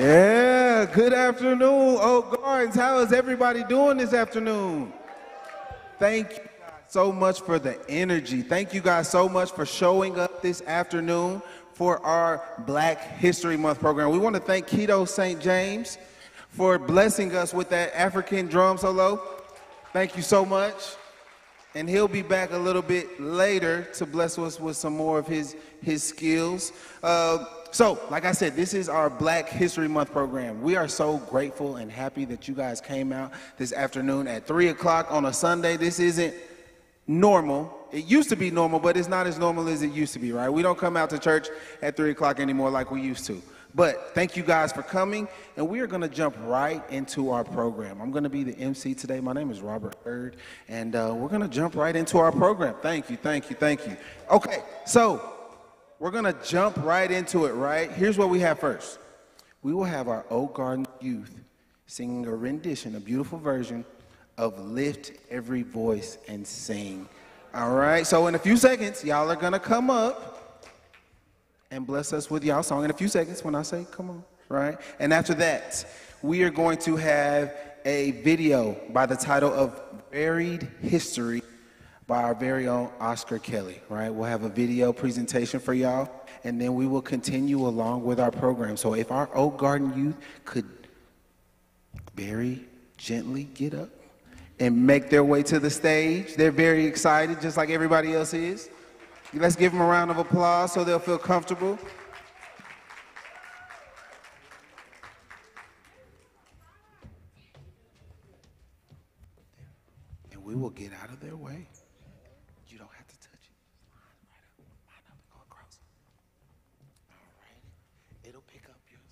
Yeah, good afternoon, Oak Gardens. How is everybody doing this afternoon? Thank you guys so much for the energy. Thank you guys so much for showing up this afternoon for our Black History Month program. We want to thank Keto St. James for blessing us with that African drum solo. Thank you so much. And he'll be back a little bit later to bless us with some more of his skills. So, like I said, this is our Black History Month program. We are so grateful and happy that you guys came out this afternoon at 3 o'clock on a Sunday. This isn't normal. It used to be normal, but it's not as normal as it used to be, right? We don't come out to church at 3 o'clock anymore like we used to. But thank you guys for coming, and we are going to jump right into our program. I'm going to be the MC today. My name is Robert Bird, and we're going to jump right into our program. Thank you, thank you, thank you. Okay, so we're going to jump right into it, right? Here's what we have first. We will have our Oak Garden youth singing a rendition, a beautiful version of Lift Every Voice and Sing. All right, so in a few seconds, y'all are going to come up and bless us with y'all song in a few seconds when I say come on, right? And after that, we are going to have a video by the title of Buried History by our very own Oscar Kelly, right? We'll have a video presentation for y'all, and then we will continue along with our program. So if our Oak Garden youth could very gently get up and make their way to the stage. They're very excited, just like everybody else is. Let's give them a round of applause so they'll feel comfortable. And we will get out of their way. You don't have to touch it. Line up and go across. All right. It'll pick up yours.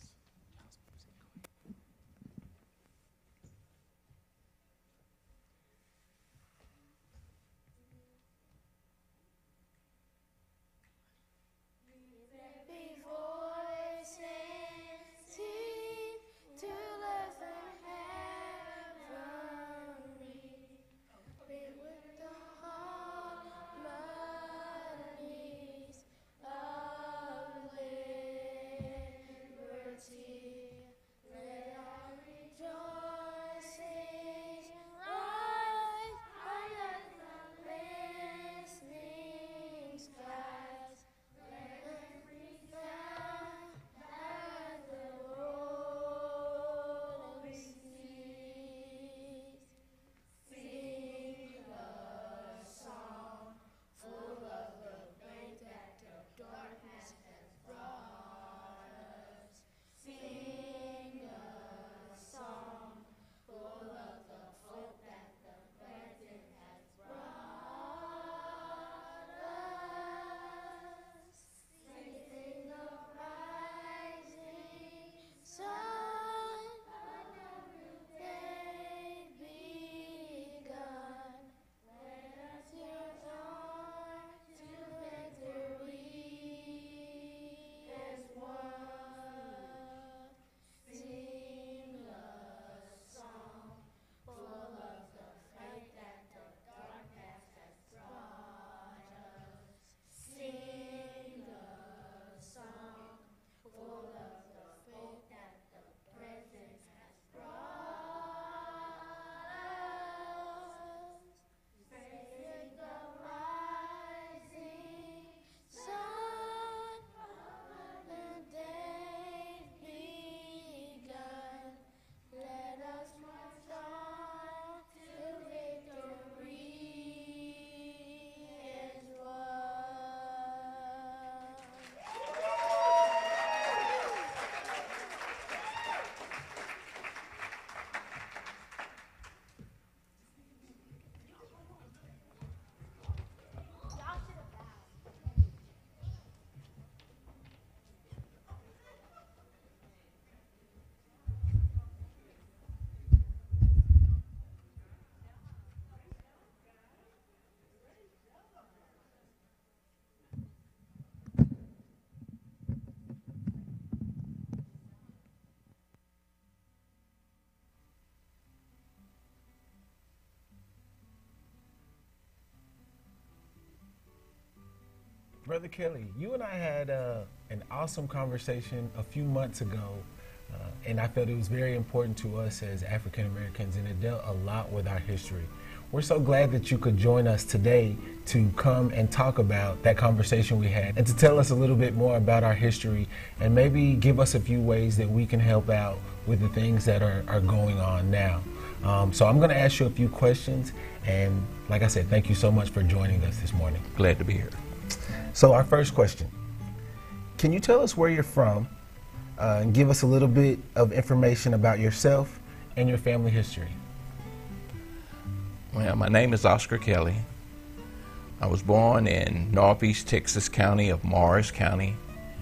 Brother Kelly, you and I had an awesome conversation a few months ago And I felt it was very important to us as African Americans, and it dealt a lot with our history. We're so glad that you could join us today to come and talk about that conversation we had and to tell us a little bit more about our history and maybe give us a few ways that we can help out with the things that are going on now. So I'm going to ask you a few questions, and like I said, thank you so much for joining us this morning. Glad to be here. So our first question, can you tell us where you're from and give us a little bit of information about yourself and your family history? Well, my name is Oscar Kelly. I was born in northeast Texas County of Morris County.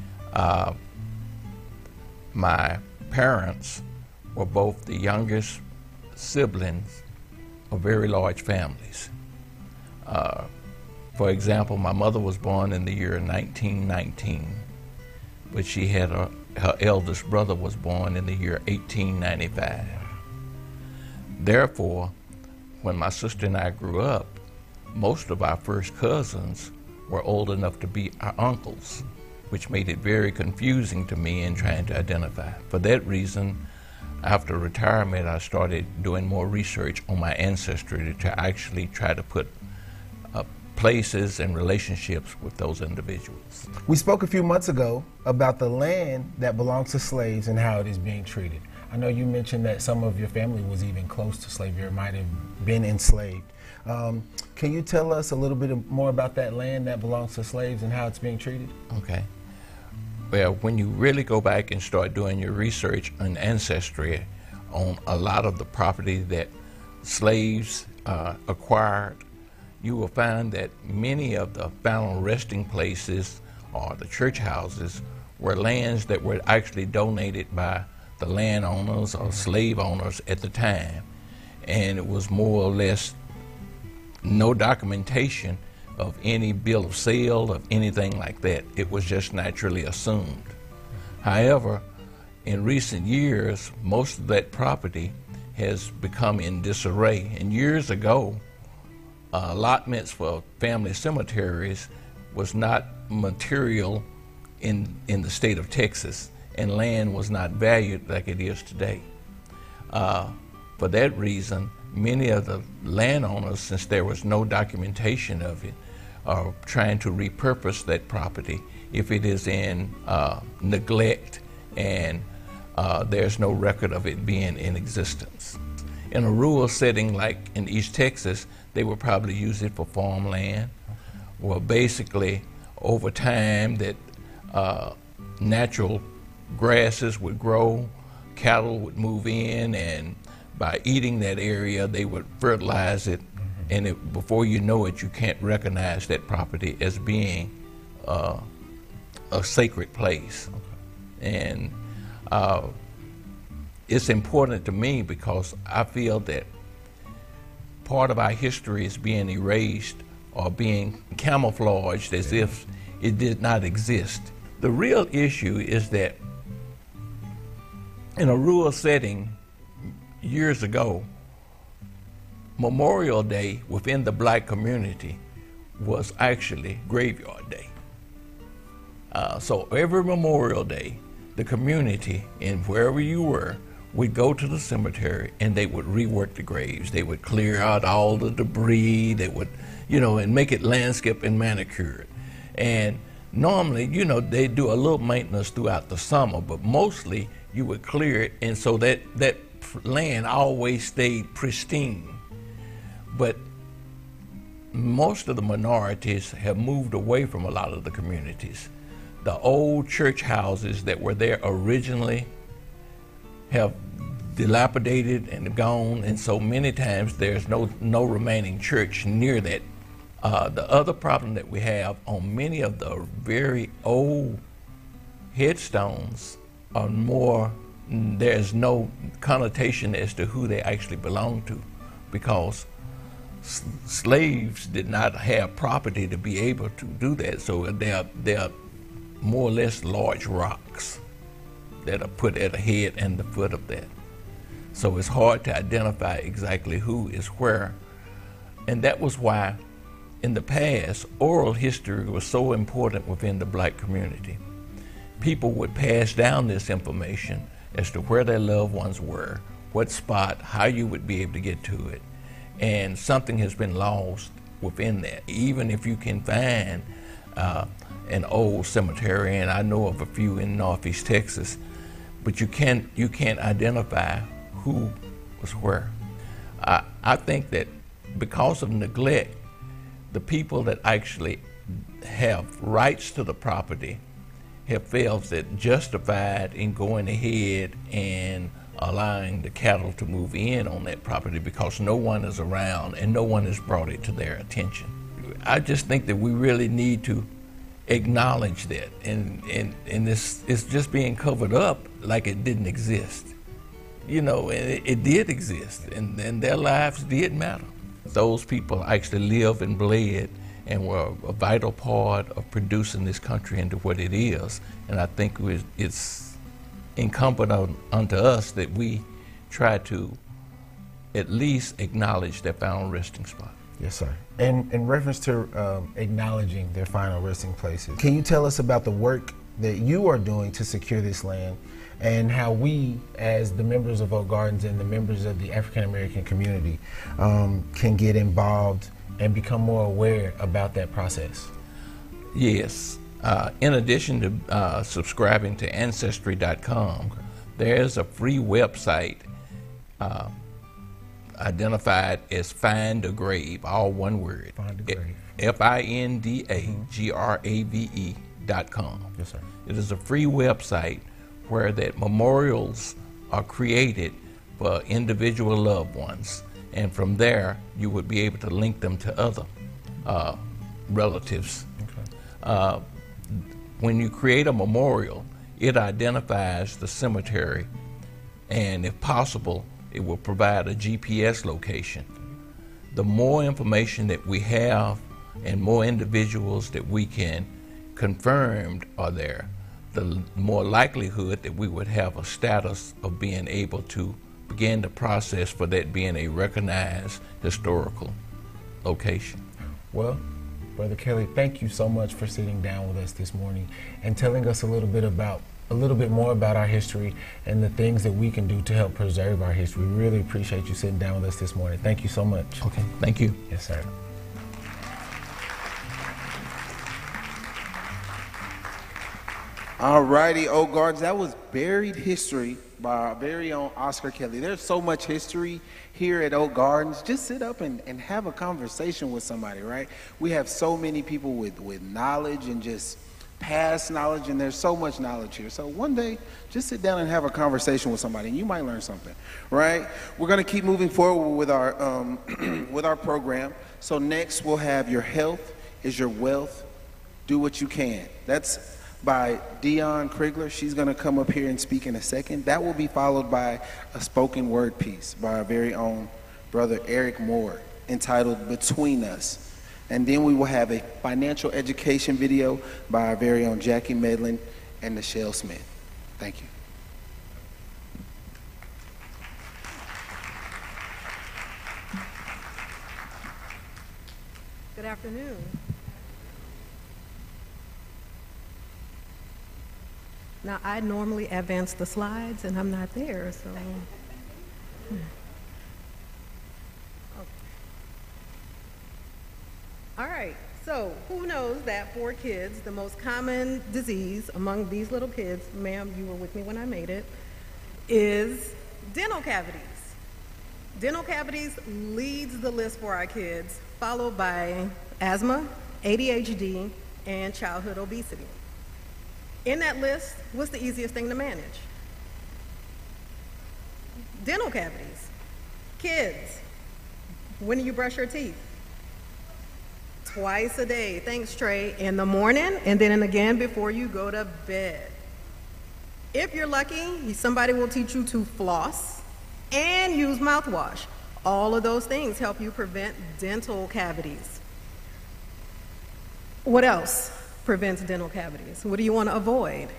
My parents were both the youngest siblings of very large families. For example, my mother was born in the year 1919, but she had her eldest brother was born in the year 1895. Therefore, when my sister and I grew up, most of our first cousins were old enough to be our uncles, which made it very confusing to me in trying to identify. For that reason, after retirement, I started doing more research on my ancestry to actually try to put places and relationships with those individuals. We spoke a few months ago about the land that belongs to slaves and how it is being treated. I know you mentioned that some of your family was even close to slavery or might have been enslaved. Can you tell us a little bit more about that land that belongs to slaves and how it's being treated? Okay. Well, when you really go back and start doing your research on ancestry on a lot of the property that slaves acquired, you will find that many of the final resting places or the church houses were lands that were actually donated by the landowners or slave owners at the time. And it was more or less no documentation of any bill of sale, of anything like that. It was just naturally assumed. However, in recent years, most of that property has become in disarray. And years ago, allotments for family cemeteries was not material in the state of Texas, and land was not valued like it is today. For that reason, many of the landowners, since there was no documentation of it, are trying to repurpose that property if it is in neglect and there's no record of it being in existence. In a rural setting like in East Texas, they would probably use it for farmland. Well, basically, over time that natural grasses would grow, cattle would move in, and by eating that area, they would fertilize it, and before you know it, you can't recognize that property as being a sacred place. And it's important to me because I feel that part of our history is being erased or being camouflaged as if it did not exist. The real issue is that in a rural setting years ago, Memorial Day within the black community was actually graveyard day. So every Memorial Day, the community, and wherever you were, would go to the cemetery and they would rework the graves. They would clear out all the debris. They would, and make it landscape and manicured. And normally, they do a little maintenance throughout the summer, but mostly you would clear it, and so that land always stayed pristine. But most of the minorities have moved away from a lot of the communities. The old church houses that were there originally have dilapidated and gone, and so many times there's no remaining church near that. The other problem that we have on many of the very old headstones are there's no connotation as to who they actually belong to, because slaves did not have property to be able to do that, so they're more or less large rocks that are put at the head and the foot of that. So it's hard to identify exactly who is where. And that was why in the past, oral history was so important within the black community. People would pass down this information as to where their loved ones were, what spot, how you would be able to get to it. And something has been lost within that. Even if you can find an old cemetery, and I know of a few in Northeast Texas, but you can't identify who was where. I think that because of neglect, the people that actually have rights to the property have felt that justified in going ahead and allowing the cattle to move in on that property because no one is around and no one has brought it to their attention. I just think that we really need to acknowledge that, and this is just being covered up like it didn't exist. You know, it did exist, and their lives did matter. Those people actually lived and bled and were a vital part of producing this country into what it is. And I think it's incumbent unto us that we try to at least acknowledge their final resting spot. Yes, sir. And in reference to acknowledging their final resting places, can you tell us about the work that you are doing to secure this land and how we, as the members of Oak Gardens and the members of the African American community, can get involved and become more aware about that process? Yes. In addition to subscribing to Ancestry.com, there's a free website identified as Find a Grave, all one word. Find a Grave. FINDAGRAVE.com. Yes, sir. It is a free website where that memorials are created for individual loved ones, and from there you would be able to link them to other relatives. Okay. When you create a memorial, it identifies the cemetery, and if possible, it will provide a GPS location. The more information that we have and more individuals that we can confirm are there, the more likelihood that we would have a status of being able to begin the process for that being a recognized historical location. Well, Brother Kelly, thank you so much for sitting down with us this morning and telling us a little bit more about our history and the things that we can do to help preserve our history. We really appreciate you sitting down with us this morning. Thank you so much. Okay, thank you. Yes, sir. All righty, Oak Gardens, that was Buried History by our very own Oscar Kelly. There's so much history here at Oak Gardens. Just sit up and have a conversation with somebody, right? We have so many people with knowledge and just past knowledge, and there's so much knowledge here. So one day, just sit down and have a conversation with somebody, and you might learn something, right? We're gonna keep moving forward with our with our program. So next, we'll have Your Health is Your Wealth, Do What You Can. That's by Dion Krigler. She's gonna come up here and speak in a second. That will be followed by a spoken word piece by our very own brother Eric Moore entitled Between Us. And then we will have a financial education video by our very own Jackie Medlin and Nichelle Smith. Thank you. Good afternoon. Now, I normally advance the slides, and I'm not there, so. All right, so who knows that for kids, the most common disease among these little kids, ma'am, you were with me when I made it, is dental cavities. Dental cavities leads the list for our kids, followed by asthma, ADHD, and childhood obesity. In that list, what's the easiest thing to manage? Dental cavities. Kids, when do you brush your teeth? Twice a day. Thanks, Trey. In the morning, and then again before you go to bed. If you're lucky, somebody will teach you to floss and use mouthwash. All of those things help you prevent dental cavities. What else prevents dental cavities? What do you want to avoid?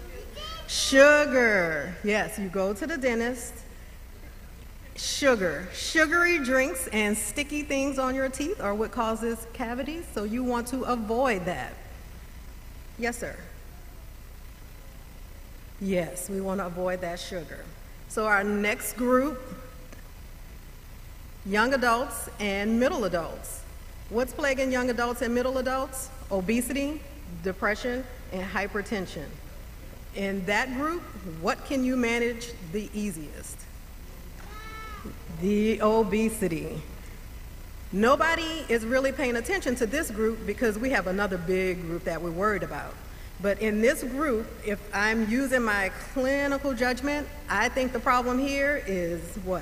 Sugar. Yes, you go to the dentist. Sugar. Sugary drinks and sticky things on your teeth are what causes cavities, so you want to avoid that. Yes, sir. Yes, we want to avoid that sugar. So our next group, young adults and middle adults. What's plaguing young adults and middle adults? Obesity, depression, and hypertension. In that group, what can you manage the easiest? The obesity. Nobody is really paying attention to this group because we have another big group that we're worried about. But in this group, if I'm using my clinical judgment, I think the problem here is what?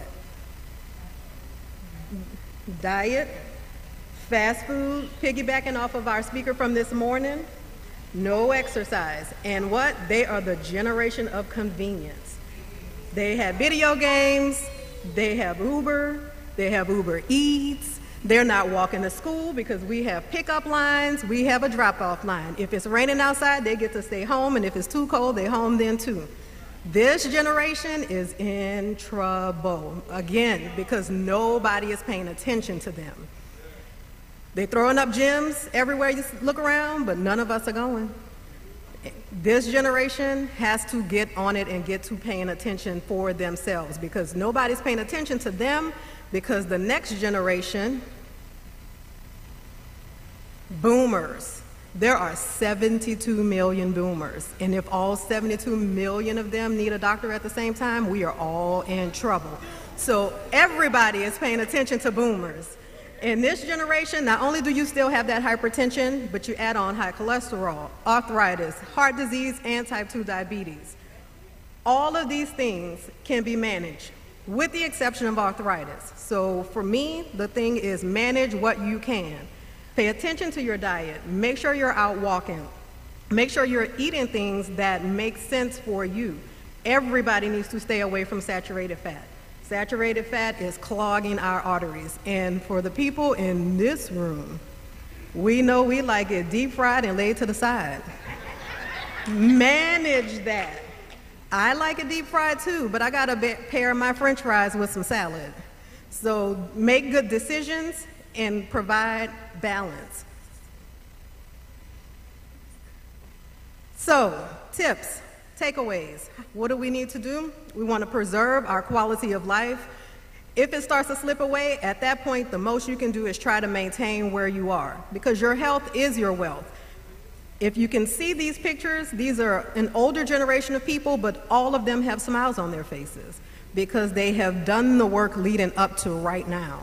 Diet, fast food, piggybacking off of our speaker from this morning, no exercise. And what? They are the generation of convenience. They have video games, they have Uber Eats. They're not walking to school because we have pickup lines, we have a drop-off line. If it's raining outside, they get to stay home, and if it's too cold, they're home then too. This generation is in trouble, again, because nobody is paying attention to them. They're throwing up gyms everywhere you look around, but none of us are going. This generation has to get on it and get to paying attention for themselves because nobody's paying attention to them because the next generation, boomers, there are 72 million boomers. And if all 72 million of them need a doctor at the same time, we are all in trouble. So everybody is paying attention to boomers. In this generation, not only do you still have that hypertension, but you add on high cholesterol, arthritis, heart disease, and type 2 diabetes. All of these things can be managed, with the exception of arthritis. So for me, the thing is manage what you can. Pay attention to your diet. Make sure you're out walking. Make sure you're eating things that make sense for you. Everybody needs to stay away from saturated fat. Saturated fat is clogging our arteries. And for the people in this room, we know we like it deep fried and laid to the side. Manage that. I like it deep fried too, but I gotta pair my French fries with some salad. So make good decisions and provide balance. So, tips. Takeaways. What do we need to do? We want to preserve our quality of life. If it starts to slip away, at that point, the most you can do is try to maintain where you are because your health is your wealth. If you can see these pictures, these are an older generation of people, but all of them have smiles on their faces because they have done the work leading up to right now.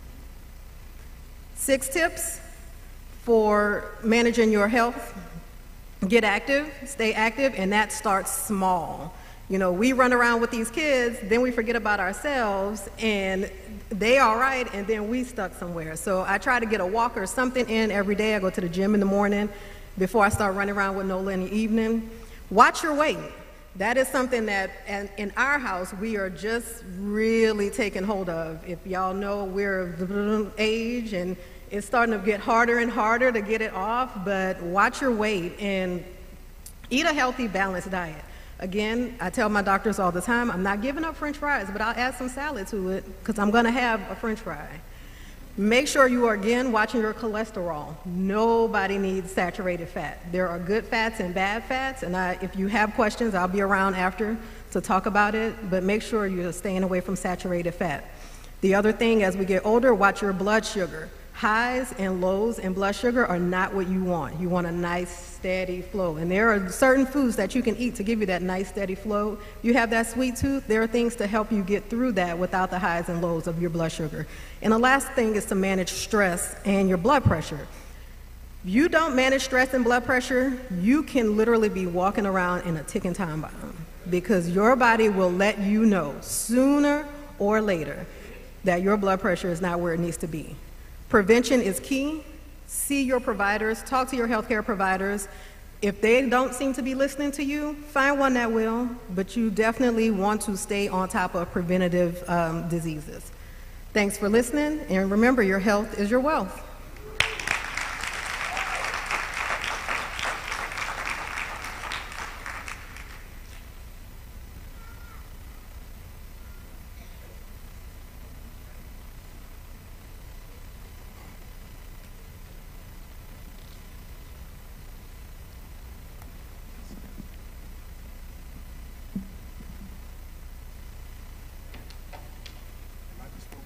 6 tips for managing your health. Get active, stay active, and that starts small. You know, we run around with these kids, then we forget about ourselves, and they all right, and then we stuck somewhere. So I try to get a walk or something in every day. I go to the gym in the morning before I start running around with Nola in the evening. Watch your weight. That is something that in our house we are just really taking hold of. If y'all know, we're age and it's starting to get harder and harder to get it off, but watch your weight and eat a healthy, balanced diet. Again, I tell my doctors all the time, I'm not giving up French fries, but I'll add some salad to it because I'm gonna have a French fry. Make sure you are, again, watching your cholesterol. Nobody needs saturated fat. There are good fats and bad fats, and if you have questions, I'll be around after to talk about it, but make sure you're staying away from saturated fat. The other thing, as we get older, watch your blood sugar. Highs and lows in blood sugar are not what you want. You want a nice, steady flow. And there are certain foods that you can eat to give you that nice, steady flow. You have that sweet tooth, there are things to help you get through that without the highs and lows of your blood sugar. And the last thing is to manage stress and your blood pressure. If you don't manage stress and blood pressure, you can literally be walking around in a ticking time bomb because your body will let you know sooner or later that your blood pressure is not where it needs to be. Prevention is key. See your providers, talk to your healthcare providers. If they don't seem to be listening to you, find one that will, but you definitely want to stay on top of preventative diseases. Thanks for listening, and remember, your health is your wealth.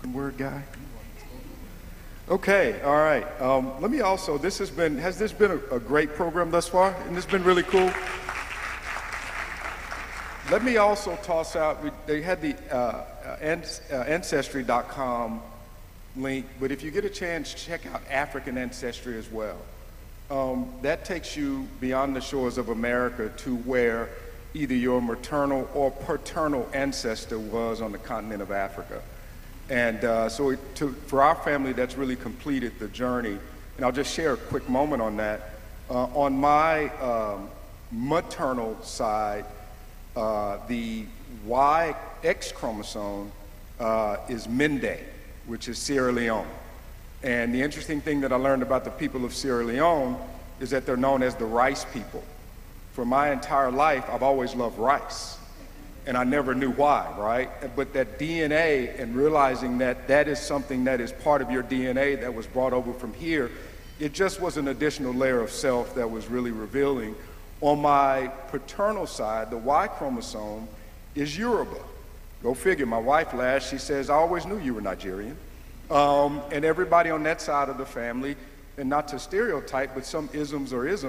Word guy. Okay, all right. Let me also, has this been a great program thus far? And this been really cool? Let me also toss out, they had the Ancestry.com link, but if you get a chance, check out African Ancestry as well. That takes you beyond the shores of America to where either your maternal or paternal ancestor was on the continent of Africa. And for our family, that's really completed the journey. And I'll just share a quick moment on that. On my maternal side, the X chromosome is Mende, which is Sierra Leone. And the interesting thing that I learned about the people of Sierra Leone is that they're known as the rice people. For my entire life, I've always loved rice. And I never knew why, right? But that DNA and realizing that that is something that is part of your DNA that was brought over from here, it just was an additional layer of self that was really revealing. On my paternal side, the Y chromosome is Yoruba. Go figure, my wife laughed, she says, I always knew you were Nigerian. And everybody on that side of the family, and not to stereotype, but some isms are isms.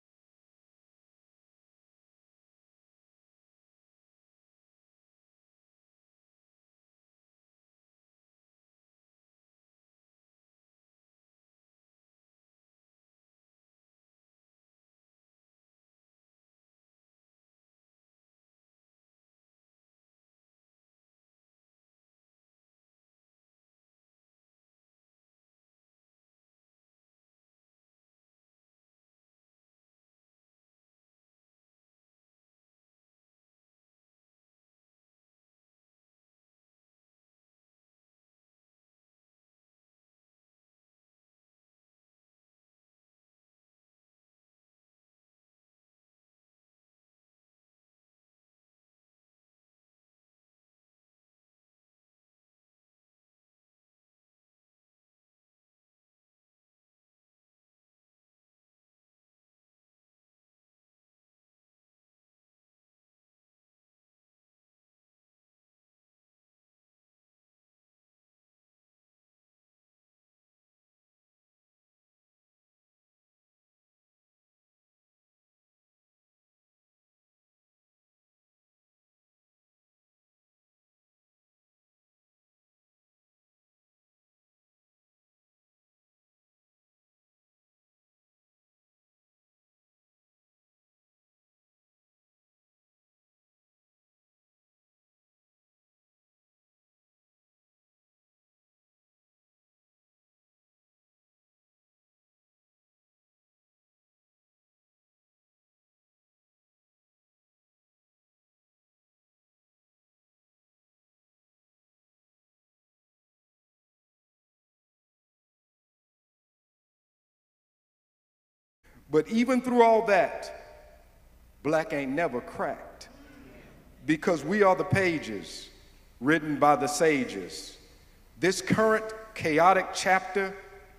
But even through all that, black ain't never cracked, because we are the pages written by the sages. This current chaotic chapter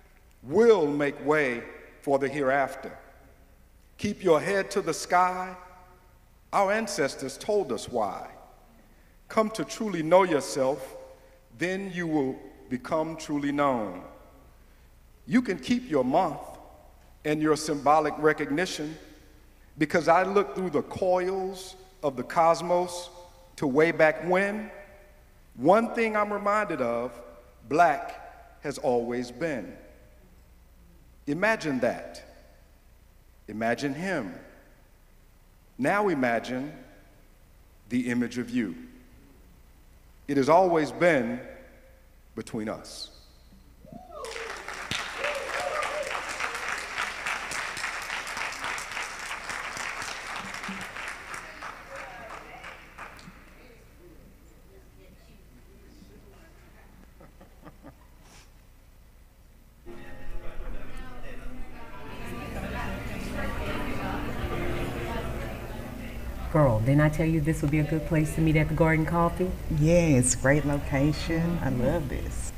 will make way for the hereafter. Keep your head to the sky. Our ancestors told us why. Come to truly know yourself, then you will become truly known. You can keep your month and your symbolic recognition, because I look through the coils of the cosmos to way back when. One thing I'm reminded of, black has always been. Imagine that. Imagine him. Now imagine the image of you. It has always been between us. Girl, didn't I tell you this would be a good place to meet at the Garden Coffee? Yes, great location. I love this.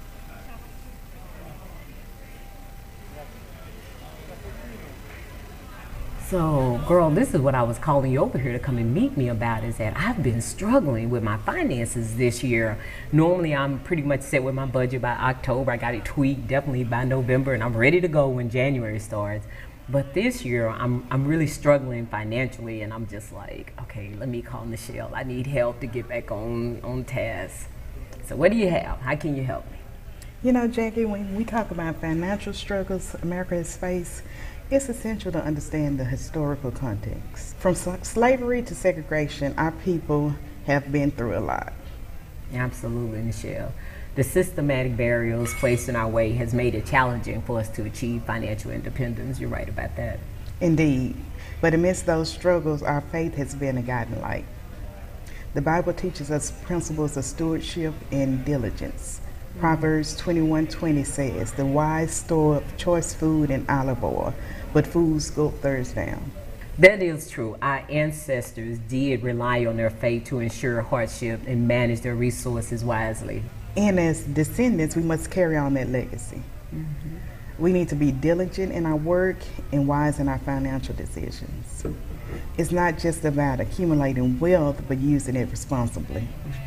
So, girl, this is what I was calling you over here to come and meet me about, is that I've been struggling with my finances this year. Normally, I'm pretty much set with my budget by October. I got it tweaked definitely by November, and I'm ready to go when January starts. But this year, I'm really struggling financially, and I'm just like, okay, let me call Michelle. I need help to get back on task. So what do you have? How can you help me? You know, Jackie, when we talk about financial struggles America has faced, it's essential to understand the historical context. From slavery to segregation, our people have been through a lot. Absolutely, Michelle. The systematic barriers placed in our way has made it challenging for us to achieve financial independence. You're right about that. Indeed. But amidst those struggles, our faith has been a guiding light. The Bible teaches us principles of stewardship and diligence. Proverbs 21:20 says, "The wise store up choice food and olive oil, but fools gulp theirs down." That is true. Our ancestors did rely on their faith to ensure hardship and manage their resources wisely. And as descendants, we must carry on that legacy. We need to be diligent in our work and wise in our financial decisions. It's not just about accumulating wealth, but using it responsibly.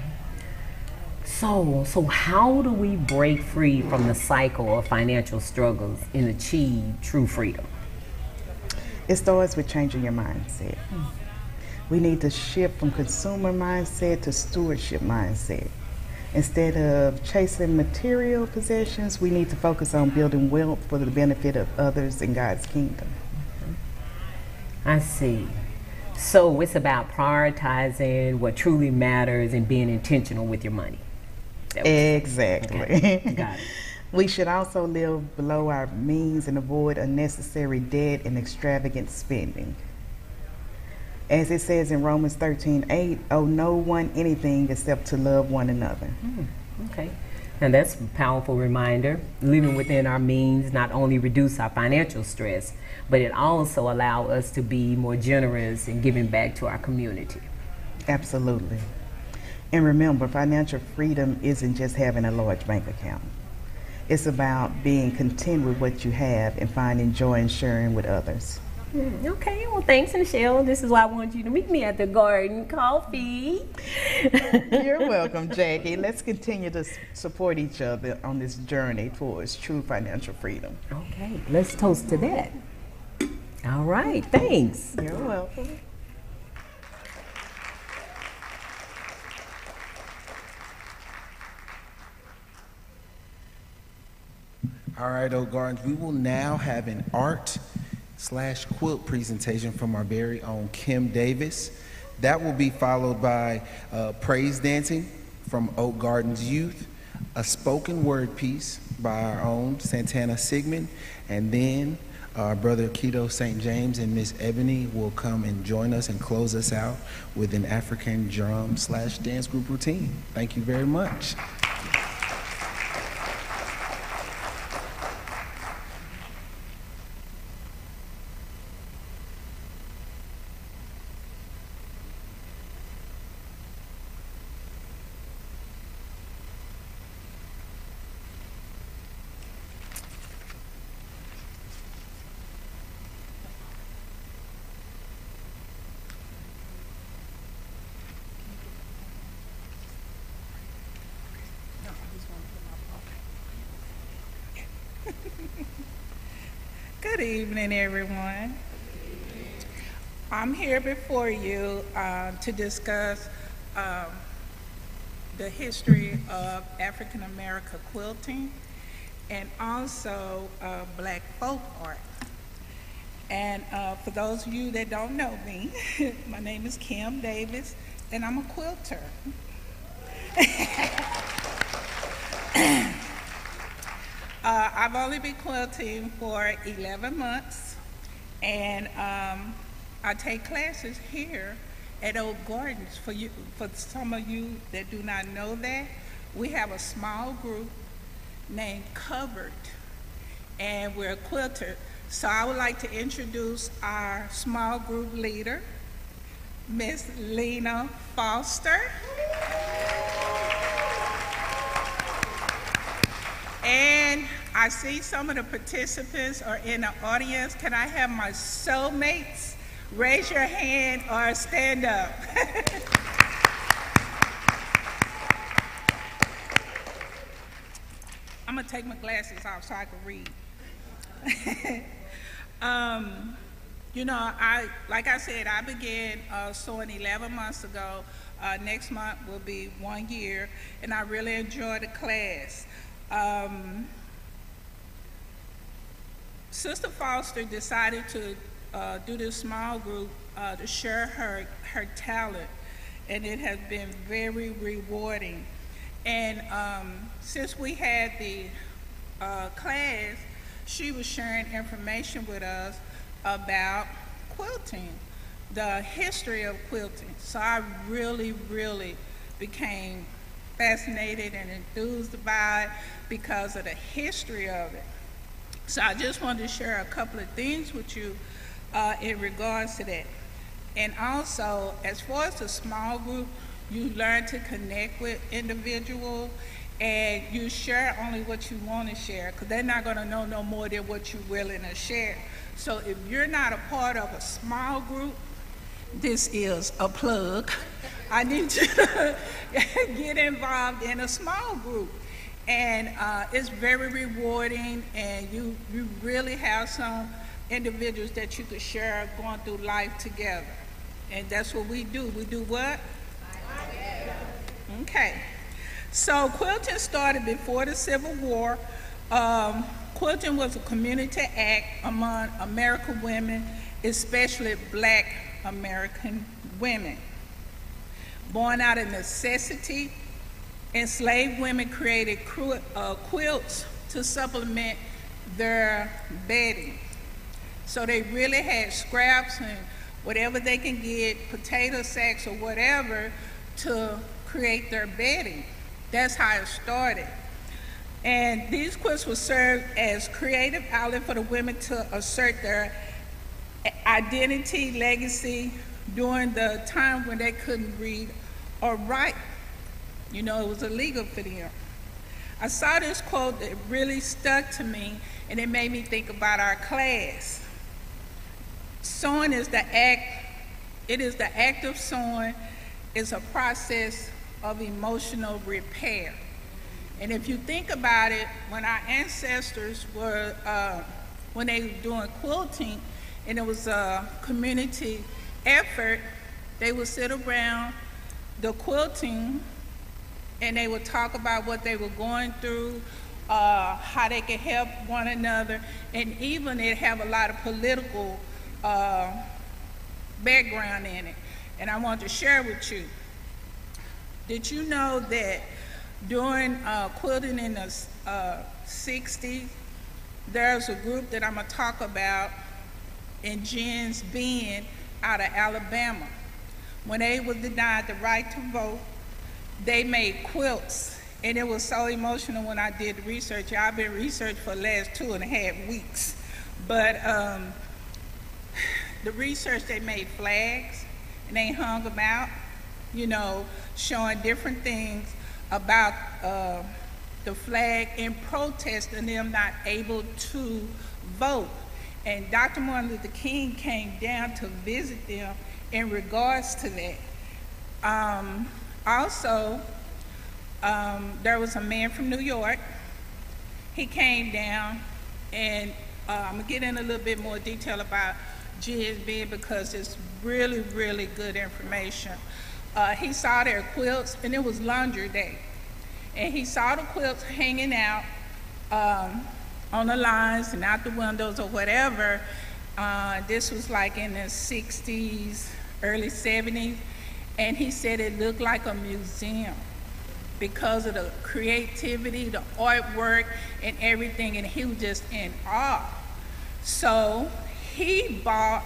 So how do we break free from the cycle of financial struggles and achieve true freedom? It starts with changing your mindset. We need to shift from consumer mindset to stewardship mindset. Instead of chasing material possessions, we need to focus on building wealth for the benefit of others in God's kingdom. I see. So it's about prioritizing what truly matters and being intentional with your money. Exactly. Okay. Got it. We should also live below our means and avoid unnecessary debt and extravagant spending. As it says in Romans 13:8, owe no one anything except to love one another. Okay. And that's a powerful reminder. Living within our means not only reduce our financial stress, but it also allows us to be more generous in giving back to our community. Absolutely. And remember, financial freedom isn't just having a large bank account. It's about being content with what you have and finding joy in sharing with others. Okay, well, thanks, Michelle. This is why I wanted you to meet me at the Garden Coffee. You're welcome, Jackie. Let's continue to support each other on this journey towards true financial freedom. Okay, let's toast to that. All right, thanks. You're welcome. All right, Oak Gardens, we will now have an art/quilt presentation from our very own Kim Davis. That will be followed by praise dancing from Oak Gardens Youth, a spoken word piece by our own Santana Sigmund, and then our brother Keto St. James and Miss Ebony will come and join us and close us out with an African drum/dance group routine. Thank you very much. Good evening, everyone. I'm here before you to discuss the history of African American quilting and also Black folk art. And for those of you that don't know me, my name is Kim Davis, and I'm a quilter. I've only been quilting for 11 months, and I take classes here at Oak Gardens. For some of you that do not know that, we have a small group named Covered, and we're a quilter. So I would like to introduce our small group leader, Miss Lena Foster. And I see some of the participants are in the audience. Can I have my soulmates raise your hand or stand up? I'm gonna take my glasses off so I can read. You know, like I said, I began sewing 11 months ago. Next month will be 1 year, and I really enjoyed the class. Sister Foster decided to do this small group to share her talent, and it has been very rewarding. And since we had the class, she was sharing information with us about quilting, the history of quilting. So I really, really became fascinated and enthused by it because of the history of it. So I just wanted to share a couple of things with you in regards to that. And also, as far as the small group, you learn to connect with individuals, and you share only what you want to share, because they're not going to know no more than what you're willing to share. So if you're not a part of a small group, this is a plug. I need you to get involved in a small group. And it's very rewarding, and you really have some individuals that you could share going through life together. And that's what we do. We do what? Okay. So quilting started before the Civil War. Quilting was a community act among American women, especially Black American women. Born out of necessity, enslaved women created quilts to supplement their bedding. So they really had scraps and whatever they can get, potato sacks or whatever, to create their bedding. That's how it started. And these quilts would serve as creative outlet for the women to assert their identity, legacy during the time when they couldn't read or write. You know, it was illegal for them. I saw this quote that really stuck to me, and it made me think about our class. Sewing is the act, it is the act of sewing, is a process of emotional repair. And if you think about it, when our ancestors were, when they were doing quilting, and it was a community effort, they would sit around the quilting and they would talk about what they were going through, how they could help one another, and even it have a lot of political background in it. And I want to share with you. Did you know that during quilting in the 60s, there's a group that I'm gonna talk about in Jens Bend out of Alabama. When they were denied the right to vote, they made quilts, and it was so emotional when I did the research. I've been researching for the last 2.5 weeks. But the research, they made flags, and they hung them out, you know, showing different things about the flag in protest of them not able to vote. And Dr. Martin Luther King came down to visit them in regards to that. Also, there was a man from New York. He came down, and I'm gonna get in a little bit more detail about GSB because it's really, really good information. He saw their quilts, and it was laundry day. And he saw the quilts hanging out on the lines and out the windows or whatever. This was like in the 60s, early 70s. And he said it looked like a museum because of the creativity, the artwork, and everything, and he was just in awe. So he bought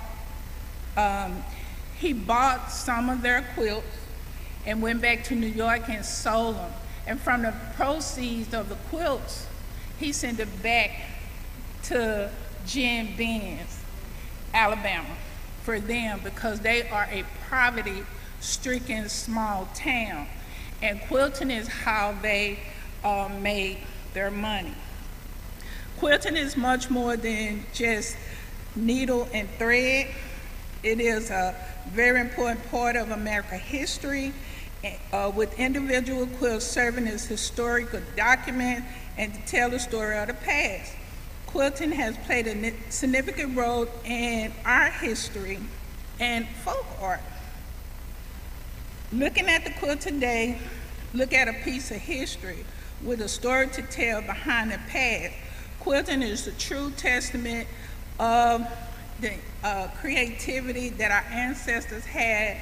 some of their quilts and went back to New York and sold them. And from the proceeds of the quilts, he sent it back to Jens Bend, Alabama, for them because they are a poverty-stricken small town. And quilting is how they made their money. Quilting is much more than just needle and thread. It is a very important part of American history, with individual quilts serving as historical document and to tell the story of the past. Quilting has played a significant role in our history and folk art. Looking at the quilt today, look at a piece of history with a story to tell behind the past. Quilting is a true testament of the creativity that our ancestors had,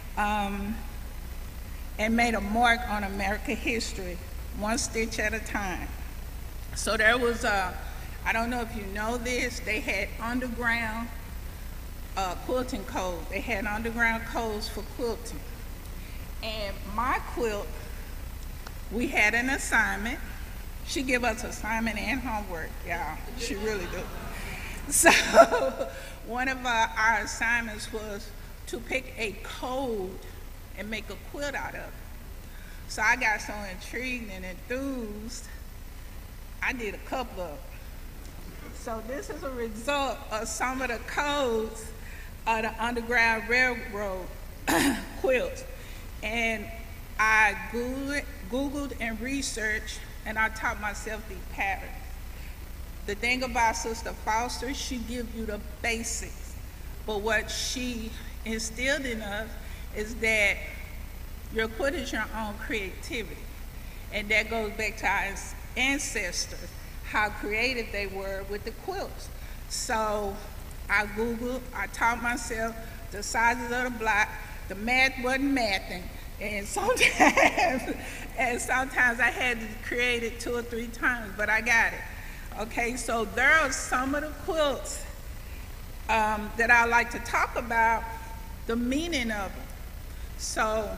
and made a mark on American history, one stitch at a time. So there was I don't know if you know this, they had underground quilting codes. They had underground codes for quilting. And my quilt, we had an assignment. She give us assignment and homework, y'all. She really do. So one of our assignments was to pick a code and make a quilt out of it. So I got so intrigued and enthused, I did a couple of them. So this is a result of some of the codes of the Underground Railroad quilts. And I Googled and researched, and I taught myself these patterns. The thing about Sister Foster, she gives you the basics. But what she instilled in us is that your quilt is your own creativity. And that goes back to our ancestors, how creative they were with the quilts. So I Googled, I taught myself the sizes of the block. The math wasn't mathing. And sometimes I had to create it 2 or 3 times, but I got it. Okay, so there are some of the quilts that I like to talk about, the meaning of them. So,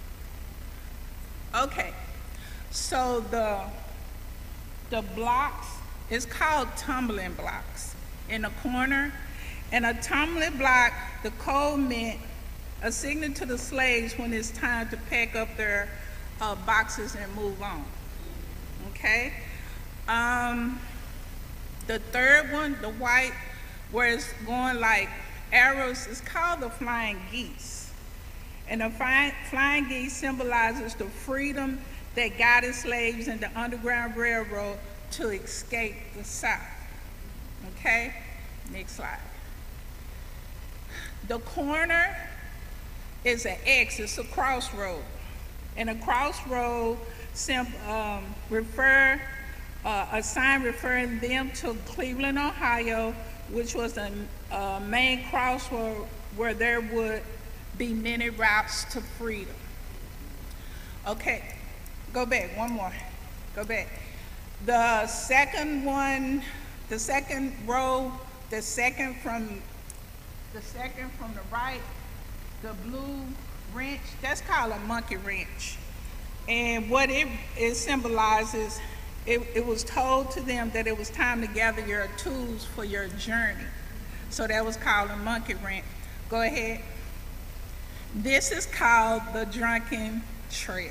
okay, so the blocks is called tumbling blocks in the corner. And a tumbling block, the code meant a signal to the slaves when it's time to pack up their boxes and move on. Okay? The third one, the white, where it's going like arrows, is called the flying geese. And the flying geese symbolizes the freedom that guided slaves in the Underground Railroad to escape the South. Okay? Next slide. The corner is an X, it's a crossroad. And a crossroad a sign referring them to Cleveland, Ohio, which was the main crossroad where there would be many routes to freedom. Okay, go back, one more, go back. The second one, the second row, the second from the right, the blue wrench, that's called a monkey wrench. And what it symbolizes, it was told to them that it was time to gather your tools for your journey. So that was called a monkey wrench. Go ahead. This is called the Drunken Trail.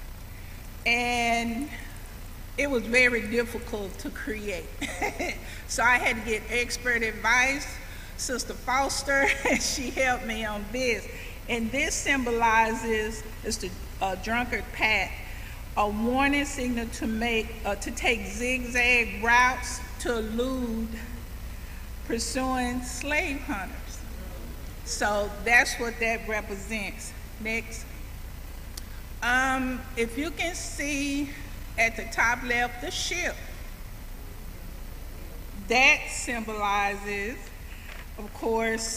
And it was very difficult to create. So I had to get expert advice. Sister Foster, she helped me on this. And this symbolizes, it's the drunkard path, a warning signal to take zigzag routes to elude pursuing slave hunters. So that's what that represents. Next. If you can see at the top left, the ship, that symbolizes, of course,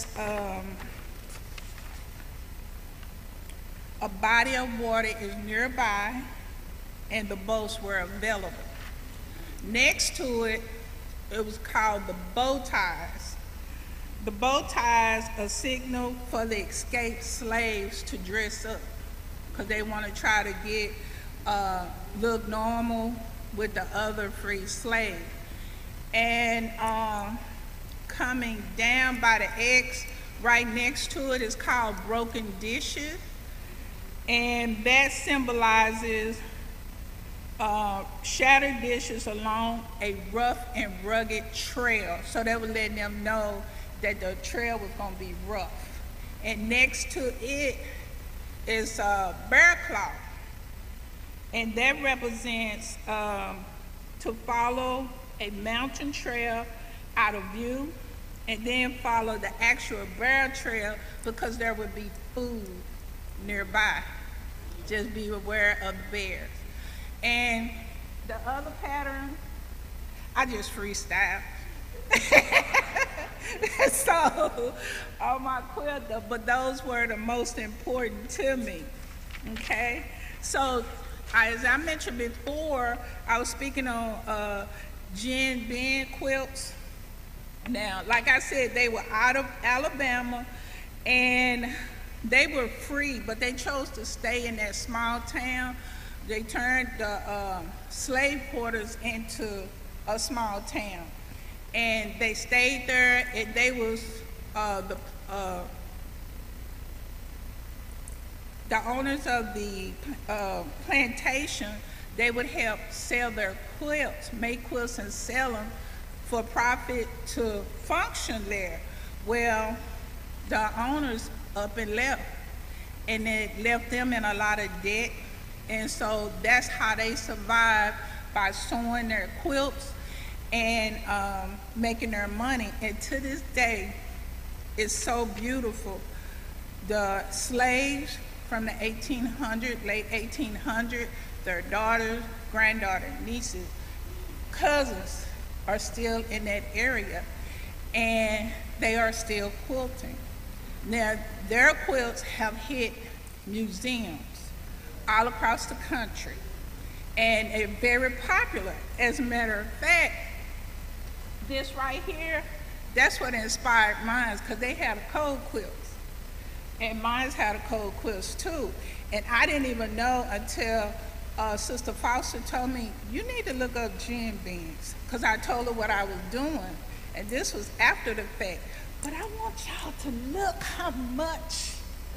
a body of water is nearby and the boats were available. Next to it, it was called the bow ties. The bow ties a signal for the escaped slaves to dress up because they want to try to get look normal with the other free slaves. And coming down by the X, right next to it is called broken dishes. And that symbolizes shattered dishes along a rough and rugged trail. So they were letting them know that the trail was going to be rough. And next to it is bear claw. And that represents to follow a mountain trail out of view and then follow the actual bear trail because there would be food nearby. Just be aware of the bears. And the other pattern, I just freestyle. So on my quilt, but those were the most important to me, okay? So as I mentioned before, I was speaking on Jen Ben quilts. Now, like I said, they were out of Alabama, and they were free, but they chose to stay in that small town. They turned the slave quarters into a small town. And they stayed there, and they was the owners of the plantation. They would help sell their quilts, make quilts and sell them for profit to function there. Well, the owners up and left, and it left them in a lot of debt. And so that's how they survived, by sewing their quilts and making their money. And to this day, it's so beautiful. The slaves from the 1800s, late 1800s, their daughters, granddaughters, nieces, cousins are still in that area, and they are still quilting. Now, their quilts have hit museums all across the country, and they're very popular. As a matter of fact, this right here, that's what inspired mine, because they had a cold quilts, and mine had a cold quilts too. And I didn't even know until Sister Foster told me, you need to look up Jen Beans, because I told her what I was doing, and this was after the fact. But I want y'all to look how much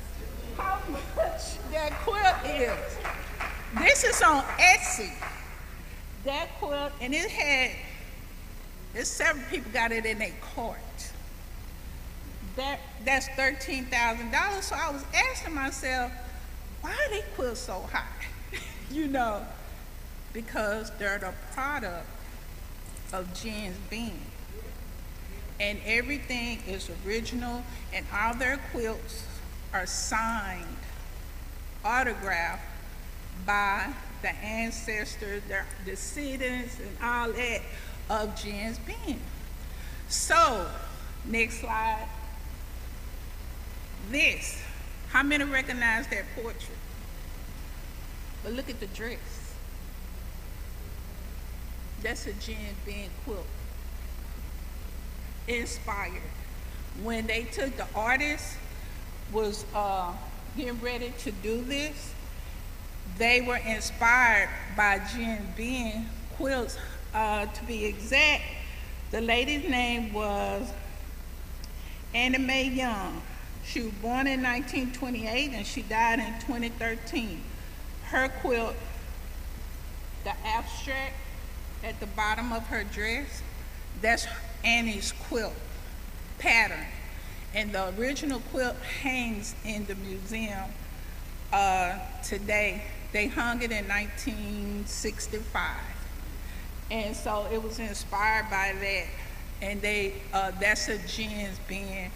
that quilt is. This is on Etsy. That quilt, and there's several people got it in their cart. That's $13,000. So I was asking myself, why are they quilts so high? You know, because they're the product of Jen's Bean. And everything is original, and all their quilts are signed, autographed by the ancestors, their descendants, and all that of Jen's Bean. So, next slide. This, how many recognize that portrait? But look at the dress. That's a Jen Bean quilt. Inspired. When they took, the artist was getting ready to do this, they were inspired by Jen Bean quilts. To be exact, the lady's name was Anna Mae Young. She was born in 1928 and she died in 2013. Her quilt, the abstract at the bottom of her dress, that's Annie's quilt pattern. And the original quilt hangs in the museum today. They hung it in 1965. And so it was inspired by that. And that's a Jen's being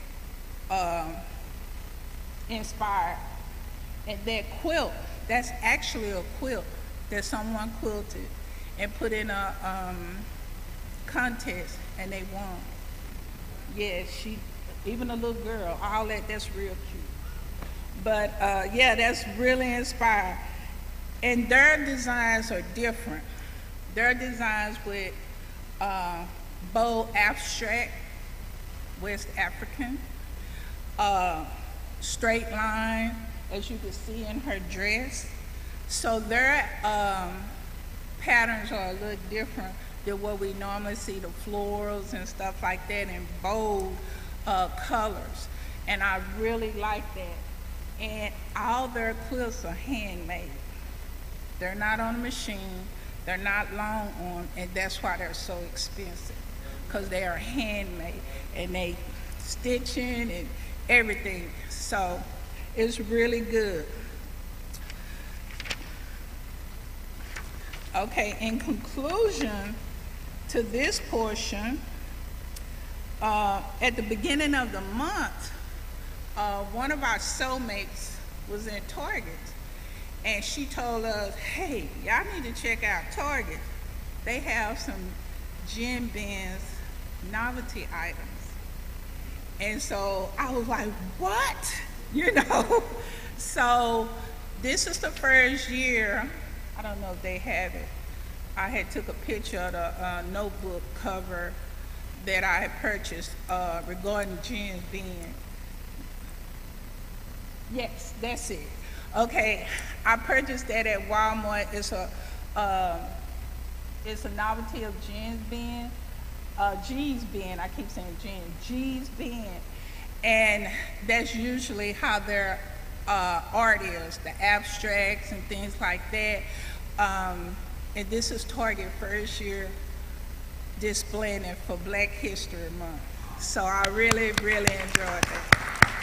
inspired. And that quilt, that's actually a quilt that someone quilted and put in a contest, and they won. Yeah, even a little girl, all that's real cute. But yeah, that's really inspired. And their designs are different. Their designs with bold abstract, West African, straight line, as you can see in her dress. So their patterns are a little different than what we normally see, the florals and stuff like that, in bold colors. And I really like that. And all their quilts are handmade. They're not on a machine. They're not long arm, and that's why they're so expensive, because they are handmade and they stitching and everything. So it's really good. Okay, in conclusion to this portion, at the beginning of the month, one of our soulmates was in Target, and she told us, hey, y'all need to check out Target. They have some Jim Ben's novelty items. And so I was like, what? You know? So this is the first year, I don't know if they have it. I had took a picture of the notebook cover that I had purchased regarding Jim Ben. Yes, that's it. Okay, I purchased that at Walmart. It's a novelty of Jim's Ben, G's Ben. I keep saying G's Ben, and that's usually how their art is, the abstracts and things like that. And this is Target first year displaying it for Black History Month. So I really, really enjoyed it.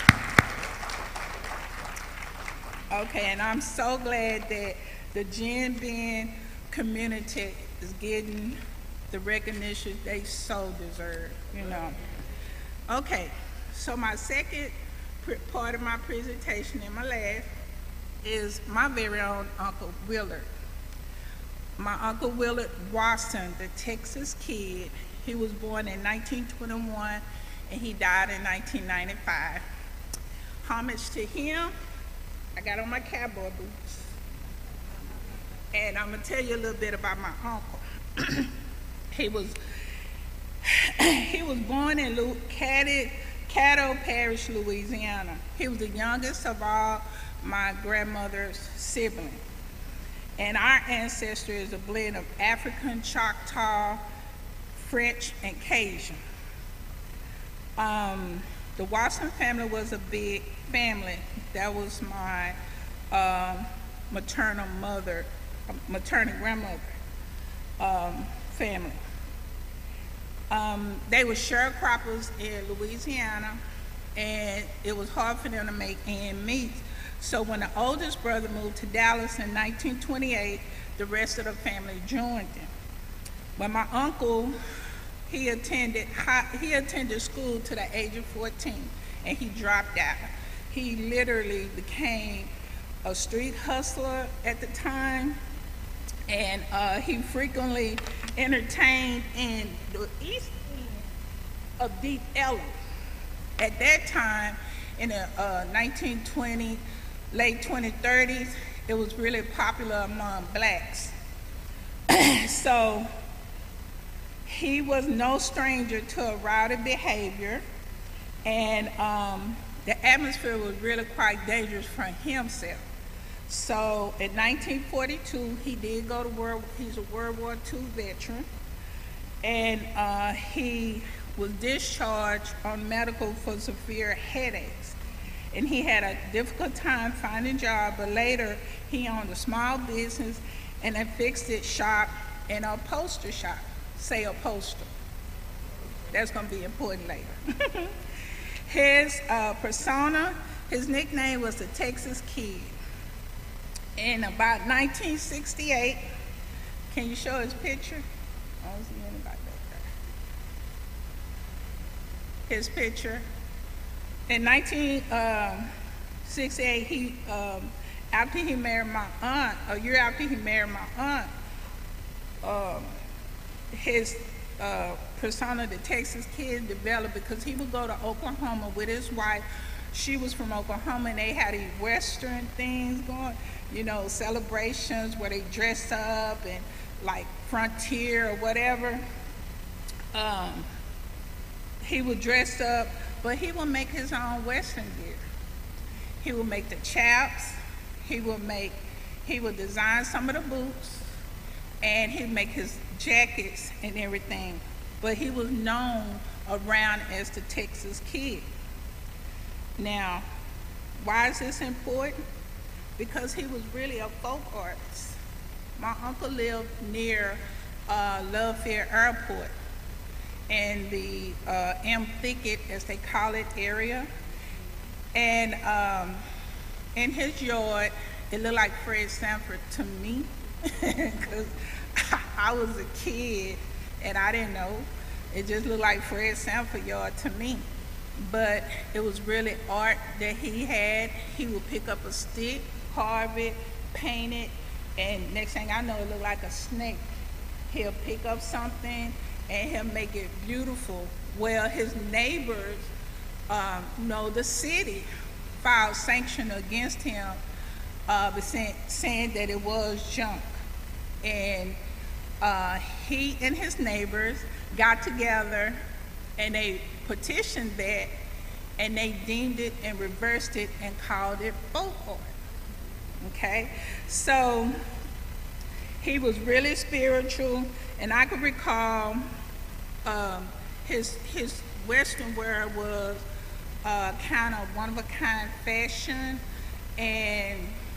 Okay, and I'm so glad that the Jim Ben community is getting the recognition they so deserve, you know. Okay, so my second part of my presentation, and my last, is my very own Uncle Willard. My Uncle Willard Watson, the Texas Kid, he was born in 1921 and he died in 1995. Homage to him, I got on my cowboy boots. And I'm gonna tell you a little bit about my uncle. He was born in Caddo Parish, Louisiana. He was the youngest of all my grandmother's siblings. And our ancestry is a blend of African, Choctaw, French, and Cajun. The Watson family was a big family. That was my maternal grandmother family. They were sharecroppers in Louisiana, and it was hard for them to make ends meet. So when the oldest brother moved to Dallas in 1928, the rest of the family joined them. When my uncle, he attended school to the age of 14, and he dropped out. He literally became a street hustler at the time, and he frequently entertained in the east end of Deep Ellum. At that time, in the 1920s, late 2030s, it was really popular among blacks. So he was no stranger to a rowdy behavior, and the atmosphere was really quite dangerous for himself. So in 1942, he did go to he's a World War II veteran, and he was discharged on medical for severe headaches. And he had a difficult time finding a job, but later he owned a small business and a fixed-it shop and a upholstery shop, say upholster. That's gonna be important later. His persona, his nickname was the Texas Kid. In about 1968, can you show his picture? I don't see anybody back there. His picture. In 1968, he, after he married my aunt, a year after he married my aunt, his persona, the Texas Kid, developed because he would go to Oklahoma with his wife. She was from Oklahoma, and they had these Western things going, you know, celebrations where they dress up and like frontier or whatever. He would dress up, but he would make his own Western gear. He would make the chaps, he would design some of the boots, and he'd make his jackets and everything. But he was known around as the Texas Kid. Now, why is this important? Because he was really a folk artist. My uncle lived near Love Fair Airport in the M Thicket, as they call it, area. And in his yard, it looked like Fred Sanford to me, because I was a kid and I didn't know. It just looked like Fred Sanford yard to me. But it was really art that he had. He would pick up a stick, carve it, paint it, and next thing I know, it looked like a snake. He'll pick up something and he'll make it beautiful. Well, his neighbors, the city filed sanction against him, saying that it was junk. And he and his neighbors got together and they petitioned that, and they deemed it and reversed it and called it folk art. Okay, so he was really spiritual, and I could recall his Western wear was kind of one-of-a-kind fashion, and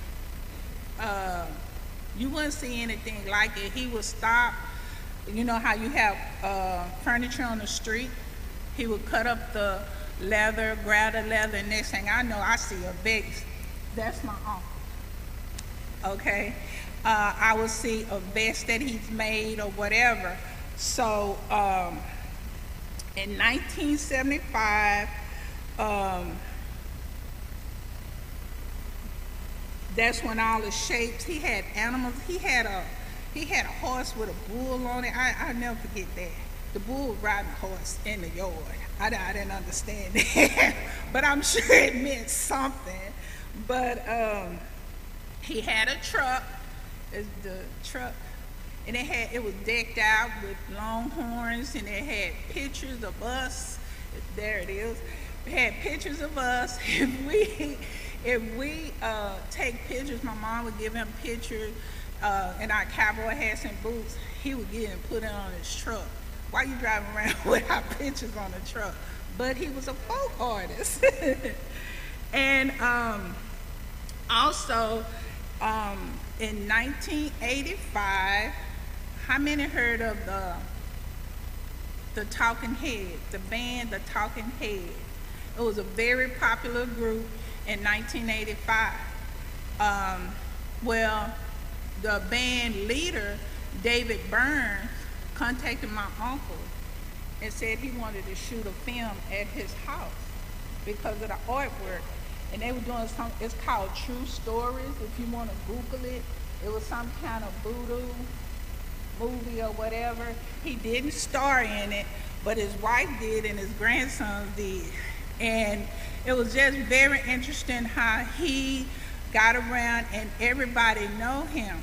you wouldn't see anything like it. He would stop, you know how you have furniture on the street? He would cut up the leather, grab the leather, and next thing I know, I see a vest. That's my uncle. Okay? I would see a vest that he's made or whatever. So in 1975, that's when all the shapes, he had animals. He had a horse with a bull on it. I never forget that. The bull was riding a horse in the yard. I didn't understand that, but I'm sure it meant something. But he had a truck. The truck, and it was decked out with longhorns, and it had pictures of us. There it is. It had pictures of us. If we take pictures, my mom would give him pictures in our cowboy hats and boots. He would get and put it on his truck. Why you driving around with our pictures on the truck? But he was a folk artist. And also, in 1985, how many heard of the Talking Heads, the band The Talking Heads? It was a very popular group in 1985. Well, the band leader, David Burns, contacted my uncle and said he wanted to shoot a film at his house because of the artwork. And they were doing something, it's called True Stories, if you want to Google it. It was some kind of voodoo movie or whatever. He didn't star in it, but his wife did and his grandson did. And it was just very interesting how he got around and everybody know him.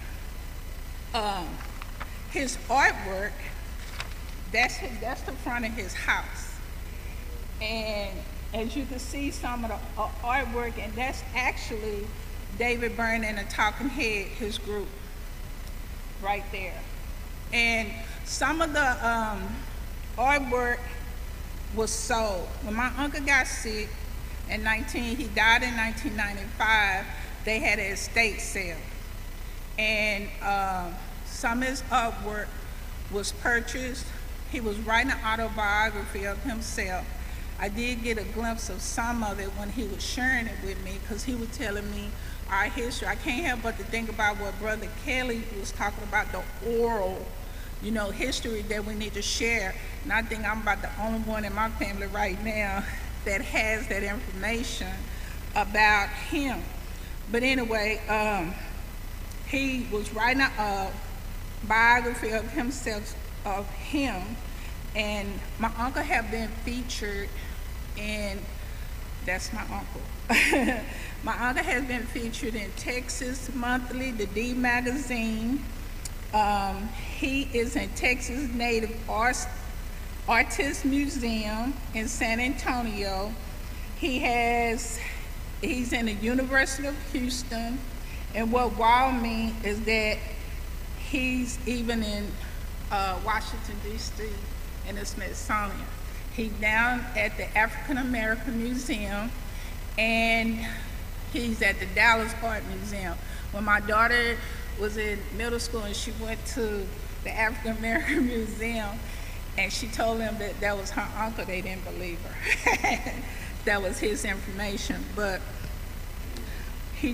His artwork, that's the front of his house. And as you can see some of the artwork, and that's actually David Byrne and the Talking Head, his group, right there. And some of the artwork was sold. When my uncle got sick he died in 1995, they had an estate sale. And some of his artwork was purchased. He was writing an autobiography of himself. I did get a glimpse of some of it when he was sharing it with me, because he was telling me our history. I can't help but to think about what Brother Kelly was talking about, the oral, history that we need to share. And I think I'm about the only one in my family right now that has that information about him. But anyway, he was writing a biography of himself, of him, and my uncle had been featured in, that's my uncle. My uncle has been featured in Texas Monthly, the D Magazine. He is in Texas Native Artists Museum in San Antonio. He's in the University of Houston, and what wow me is that he's even in Washington, D.C. in the Smithsonian. He's down at the African American Museum, and he's at the Dallas Art Museum. When my daughter was in middle school and she went to the African American Museum and she told them that that was her uncle. They didn't believe her. That was his information. But his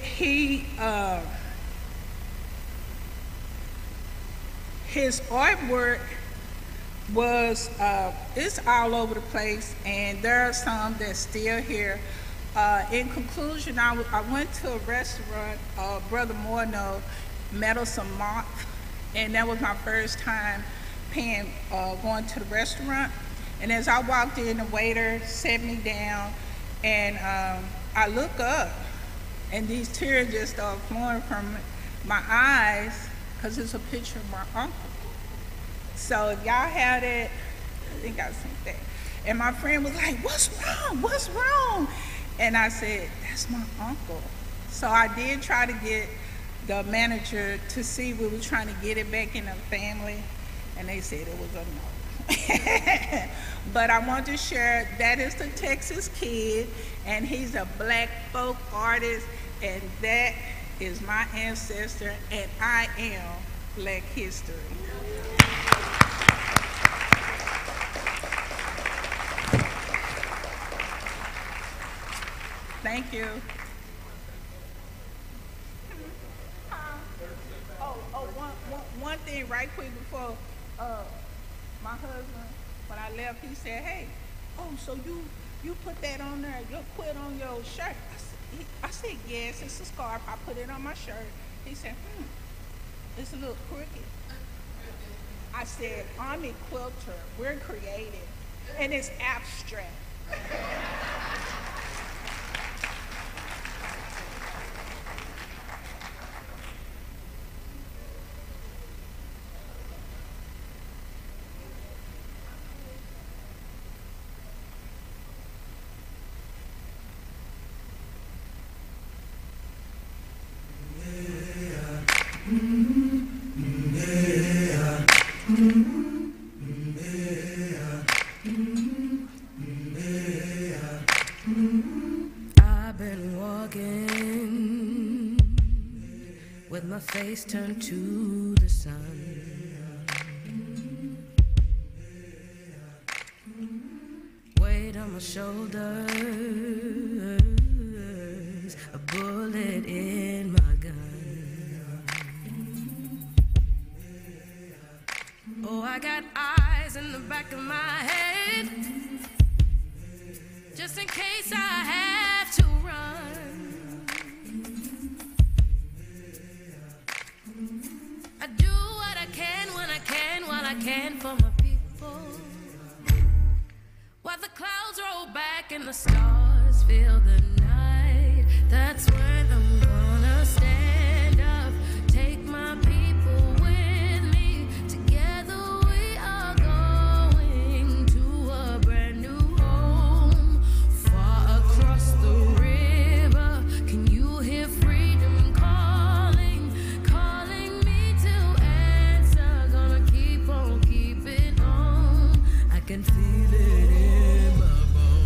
artwork was, it's all over the place, and there are some that's still here. In conclusion, I went to a restaurant, Brother Morneau, Medicine Month, and that was my first time going to the restaurant. And as I walked in, the waiter set me down, and I look up, and these tears just start flowing from my eyes, because it's a picture of my uncle. So if y'all had it, I think I seen that. And my friend was like, "What's wrong? What's wrong?" And I said, "That's my uncle." So I did try to get the manager to see if we were trying to get it back in the family, and they said it was a no. But I want to share, that is the Texas Kid, and he's a black folk artist, and that is my ancestor, and I am Black history. Thank you. One thing right quick before my husband, when I left, he said, "Hey, so you put that on there, your quit on your shirt." I said, "Yes, it's a scarf. I put it on my shirt." He said, "It's a little crooked." I said, "Army quilter, we're creative, and it's abstract." I've been walking with my face turned to the sun. Weight on my shoulders, a bullet in my gun. Oh, I got eyes in the back of my head, just in case I have to run. I do what I can when I can, while I can for my people. While the clouds roll back and the stars fill the night, that's when I'm gonna stand up, take my people with me. Together we are going to a brand new home, far across the river. Can you hear freedom calling, calling me to answer? Gonna keep on keeping on. I can feel it in my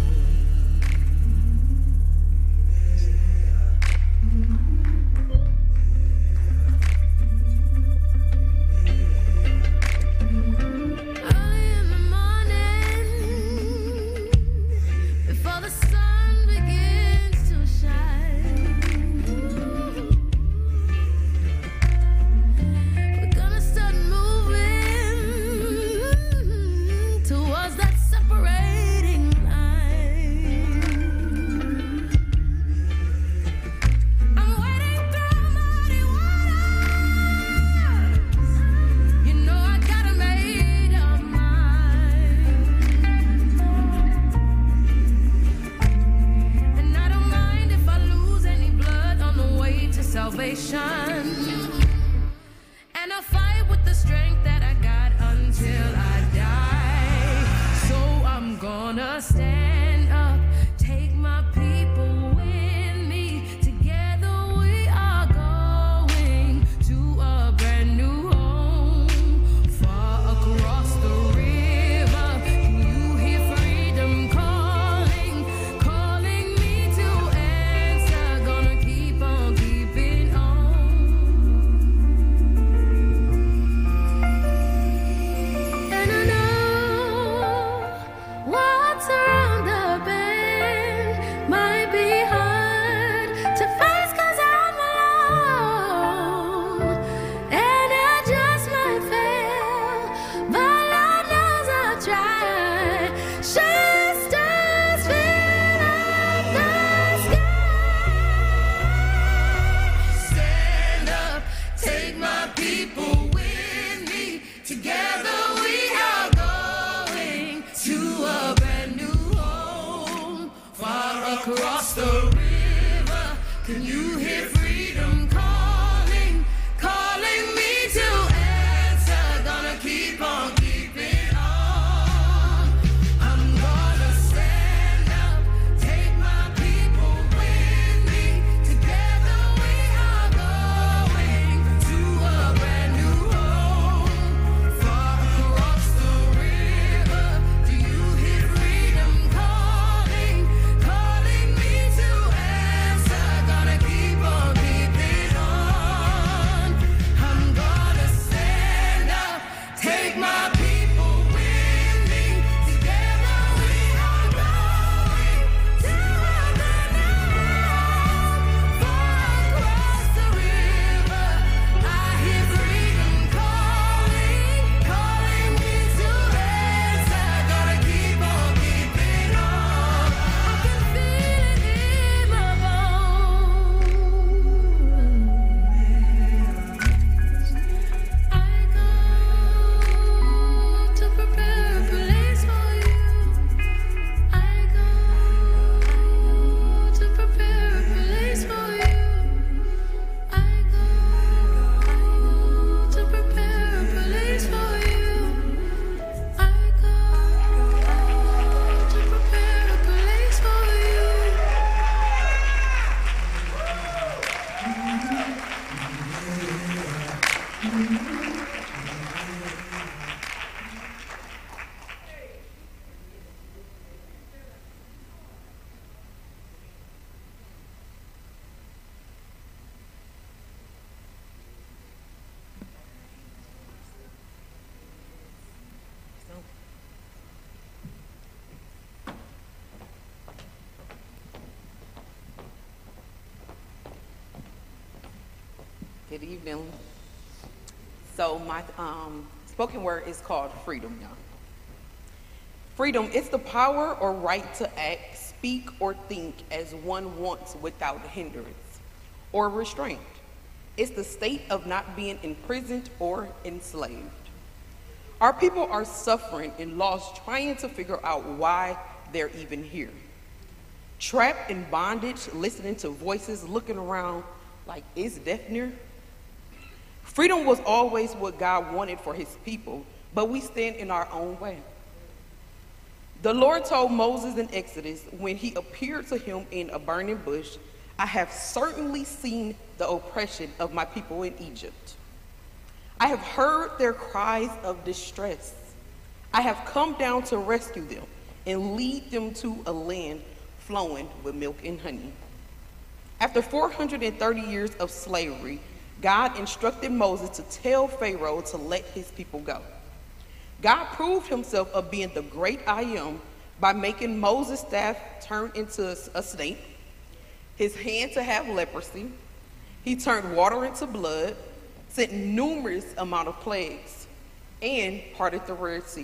early in the morning, before the sun begins to shine, we're gonna start moving towards that separating line. I'm wading through muddy waters. You know I got a made up mind, and I don't mind if I lose any blood on the way to salvation. And I'll fight with the strength that I got until I die. So I'm gonna stand up, take my people with me. Together we are going to a brand new home, far across the river. Can you hear freedom calling, calling me to answer? Gonna keep on keeping on. dry. Shine stars fill up the sky. Stand up, take my people with me. Together we are going to a brand new home, far across the river. Can you hear freedom calling, calling me to answer? Gonna keep on keeping on. I'm gonna stand up, take my people with me. Together we are going to a brand new home, far across the river. Do you hear freedom calling, calling me to answer? Gonna keep on keeping on. I'm gonna stand up, take my people with me. Together we are going to a brand new home, far across the river. I hear freedom calling, calling me to answer. Gonna keep on keeping on. I can feel it in my bones. I go to prepare a place for you. I go to prepare a place for you. I go to prepare a place for you. I go to prepare a place for you. Good evening. So my spoken word is called freedom, y'all. Freedom is the power or right to act, speak, or think as one wants without hindrance or restraint. It's the state of not being imprisoned or enslaved. Our people are suffering and lost, trying to figure out why they're even here. Trapped in bondage, listening to voices, looking around like, is death near? Freedom was always what God wanted for his people, but we stand in our own way. The Lord told Moses in Exodus when he appeared to him in a burning bush, I have certainly seen the oppression of my people in Egypt. I have heard their cries of distress. I have come down to rescue them and lead them to a land flowing with milk and honey. After 430 years of slavery, God instructed Moses to tell Pharaoh to let his people go. God proved himself of being the great I am by making Moses' staff turn into a snake, his hand to have leprosy. He turned water into blood, sent numerous amount of plagues, and parted the Red Sea.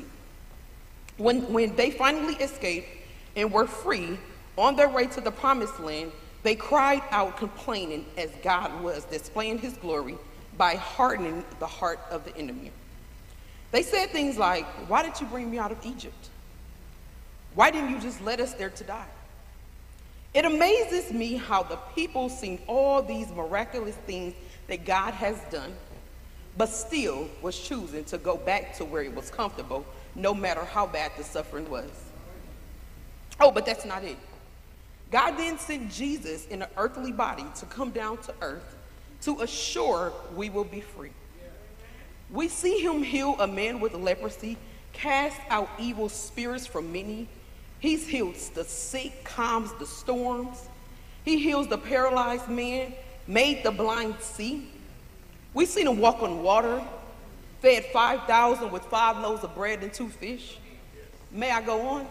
When they finally escaped and were free on their way to the promised land, they cried out complaining as God was displaying his glory by hardening the heart of the enemy. They said things like, why did you bring me out of Egypt? Why didn't you just let us there to die? It amazes me how the people seen all these miraculous things that God has done, but still was choosing to go back to where it was comfortable, no matter how bad the suffering was. Oh, but that's not it. God then sent Jesus in an earthly body to come down to earth to assure we will be free. We see him heal a man with leprosy, cast out evil spirits from many. He's healed the sick, calms the storms. He heals the paralyzed man, made the blind see. We've seen him walk on water, fed 5,000 with 5 loaves of bread and 2 fish. May I go on?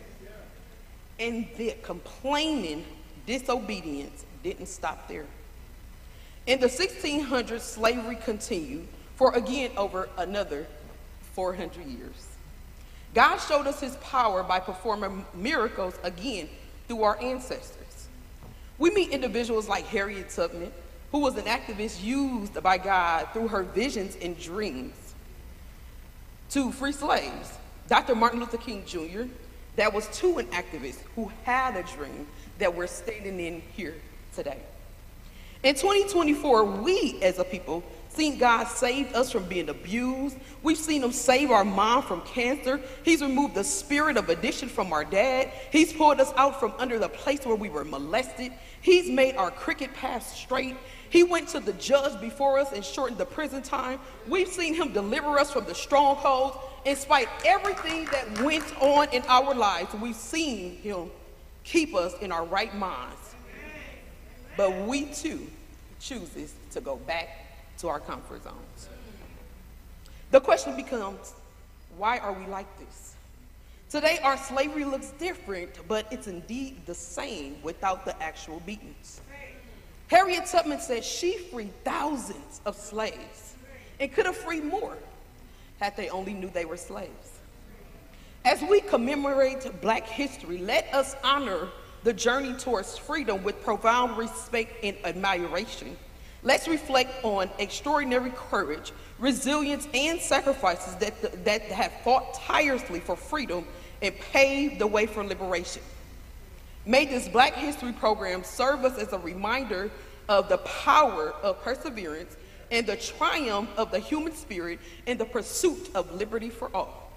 And the complaining disobedience didn't stop there. In the 1600s, slavery continued for again over another 400 years. God showed us his power by performing miracles again through our ancestors. We meet individuals like Harriet Tubman, who was an activist used by God through her visions and dreams to free slaves. Dr. Martin Luther King Jr., that was too an activist who had a dream that we're standing in here today. In 2024, we as a people seen God save us from being abused. We've seen him save our mom from cancer. He's removed the spirit of addiction from our dad. He's pulled us out from under the place where we were molested. He's made our cricket path straight. He went to the judge before us and shortened the prison time. We've seen him deliver us from the strongholds. In spite of everything that went on in our lives, we've seen him keep us in our right minds. But we too chooses to go back to our comfort zones. The question becomes, why are we like this? Today, our slavery looks different, but it's indeed the same without the actual beatings. Harriet Tubman said she freed thousands of slaves and could have freed more had they only knew they were slaves. As we commemorate Black history, let us honor the journey towards freedom with profound respect and admiration. Let's reflect on extraordinary courage, resilience, and sacrifices that have fought tirelessly for freedom and paved the way for liberation. May this Black History program serve us as a reminder of the power of perseverance and the triumph of the human spirit in the pursuit of liberty for all.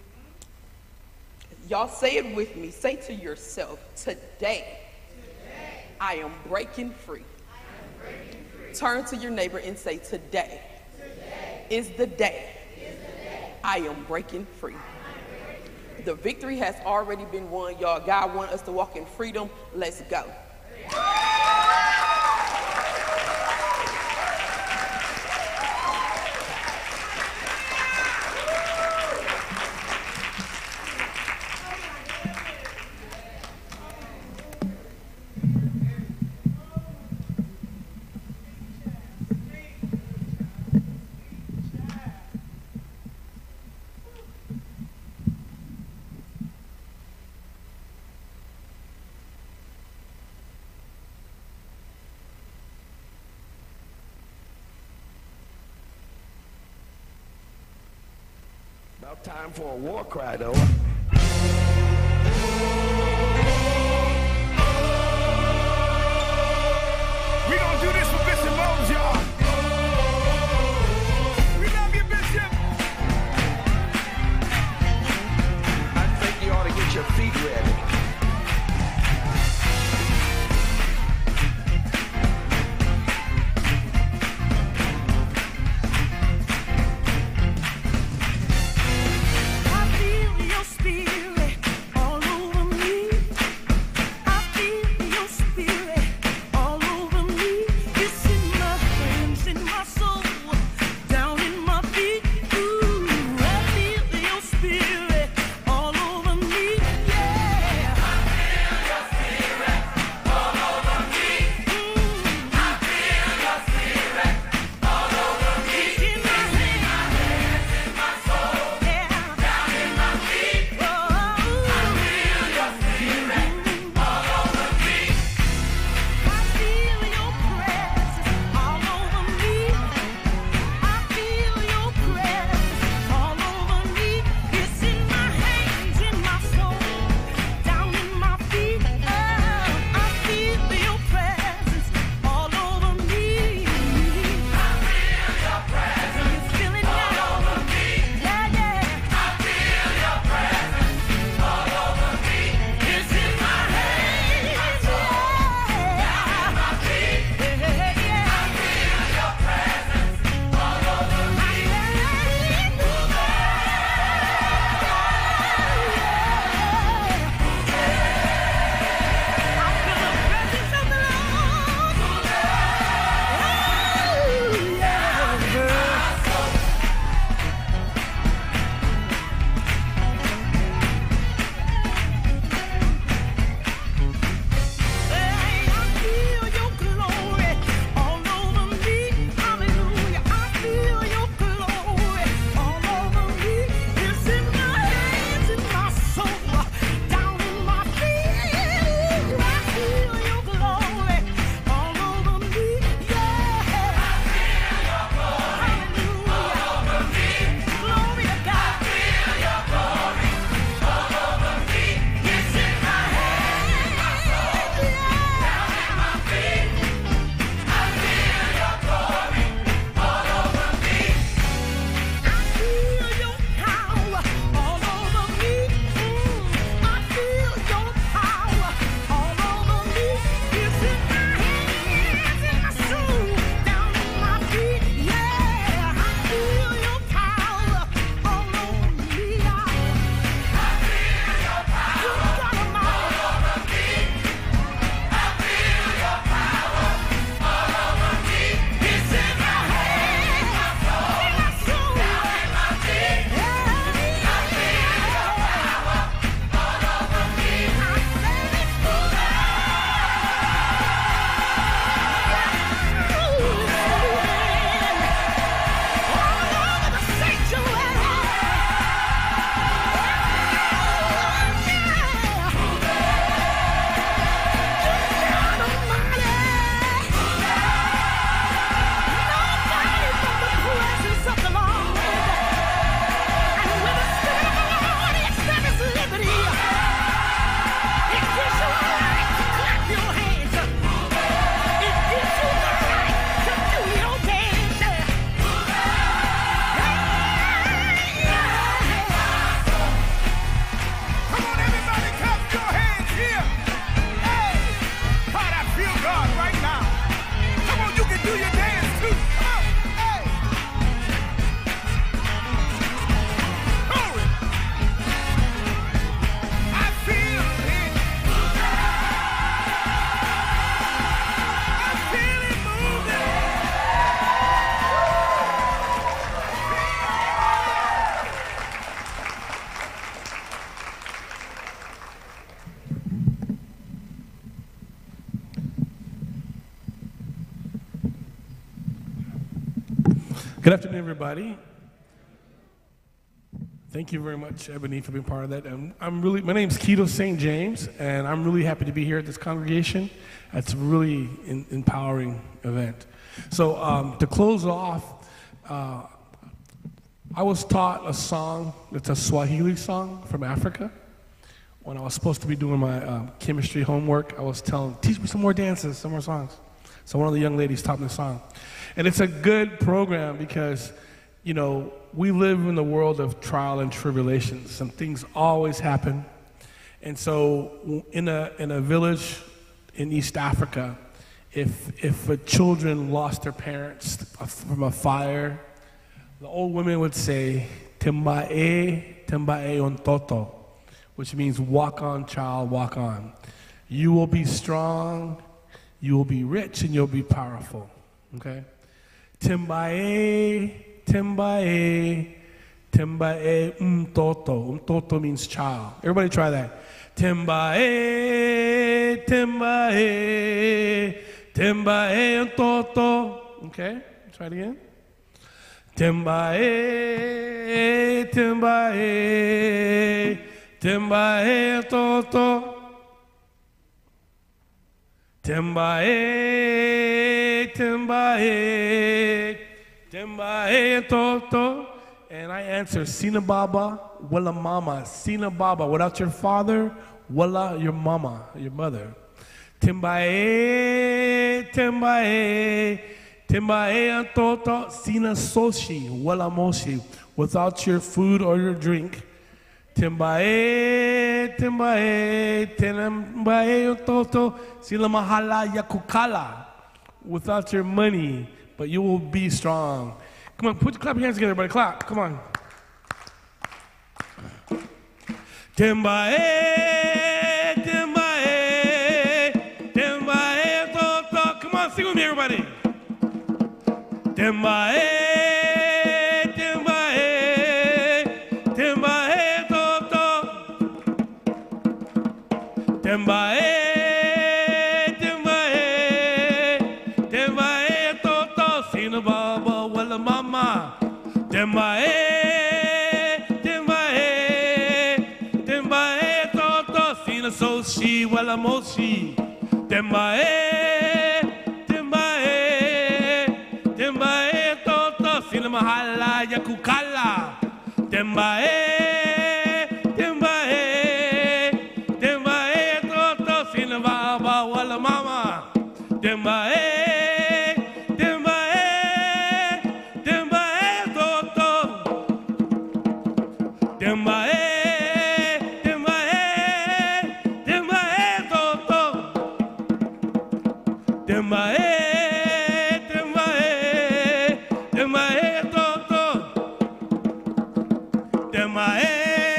Y'all say it with me. Say to yourself, today, I am breaking free. Turn to your neighbor and say, today is the day I am breaking free. The victory has already been won, y'all. God wants us to walk in freedom. Let's go. About time for a war cry, though. We gonna do this for Bishop Mose, y'all. We love you, Bishop. I think you ought to get your feet ready. All over me, yeah. your dance too. Come on. Hey. Glory. I feel it. I feel it moving. Good afternoon, everybody. Thank you very much, Ebony, for being part of that. My name's Keto St. James, and I'm really happy to be here at this congregation. It's a really empowering event. So to close off, I was taught a song that's a Swahili song from Africa. When I was supposed to be doing my chemistry homework, I was telling, teach me some more dances, some more songs. So one of the young ladies taught me the song. And it's a good program because, you know, we live in the world of trial and tribulations. Some things always happen. And so in a village in East Africa, if children lost their parents from a fire, the old women would say, Tembae, tembae on toto, which means walk on, child, walk on. You will be strong, you will be rich, and you'll be powerful. Okay? Tembae, tembae, tembae, toto. Toto means child. Everybody try that. Tembae, tembae, tembae, toto. Okay? Try it again. Tembae, tembae, tembae, toto. Tembae, tembae, tembae, toto. And I answer, Sina Baba, Walla Mama. Sina Baba, without your father, Walla your mama, your mother. Tembae, tembae, tembae, toto. Sina Soshi, Walla Moshi. Without your food or your drink. Tembae, tembae, tembae, toto. Sila mahala yakukala. Without your money, but you will be strong. Come on, clap your hands together, everybody. Clap. Come on. Tembae, tembae, tembae, toto. Come on, sing with me, everybody. Tembae. Tembae, tembae, tembae, toto, Sina Baba, Walla Mama. Tembae, tembae, tembae, toto, Sina Soshi, Walla Moshi. Tembae, tembae, tembae, toto, Sina Mahala, Yakukala. Tembae. Tembae, tembae, tembae, toto. Tembae, tembae, tembae, toto. Tembae, tembae, tembae, toto. Tembae,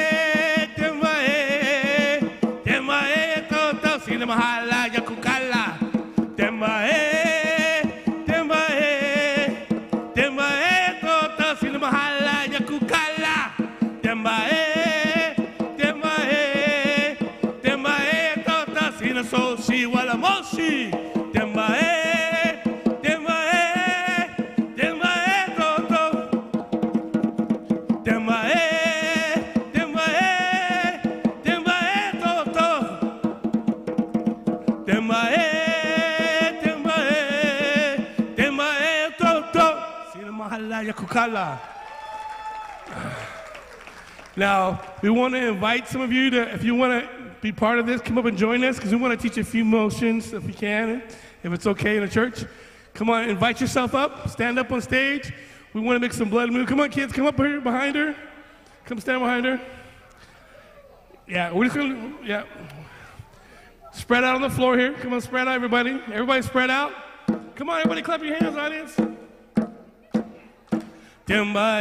tembae, tembae, toto. Sina mahala yakukala. Tembae, tembae, tembae, toto, Sina mahala yakukala. Tembae, tembae, tembae, toto, Sina Soshi, Walla Moshi. Tembae, tembae, tembae, toto. Tembae, tembae, tembae, toto. Tembae. Yakukala. Now, we want to invite some of you to, if you want to be part of this, come up and join us because we want to teach a few motions if you can, if it's okay in the church. Come on, invite yourself up, stand up on stage. We want to make some blood move. Come on, kids, come up here behind her. Come stand behind her. Yeah, we're just going to, Spread out on the floor here. Come on, spread out, everybody. Everybody spread out. Come on, everybody clap your hands, audience. Timba,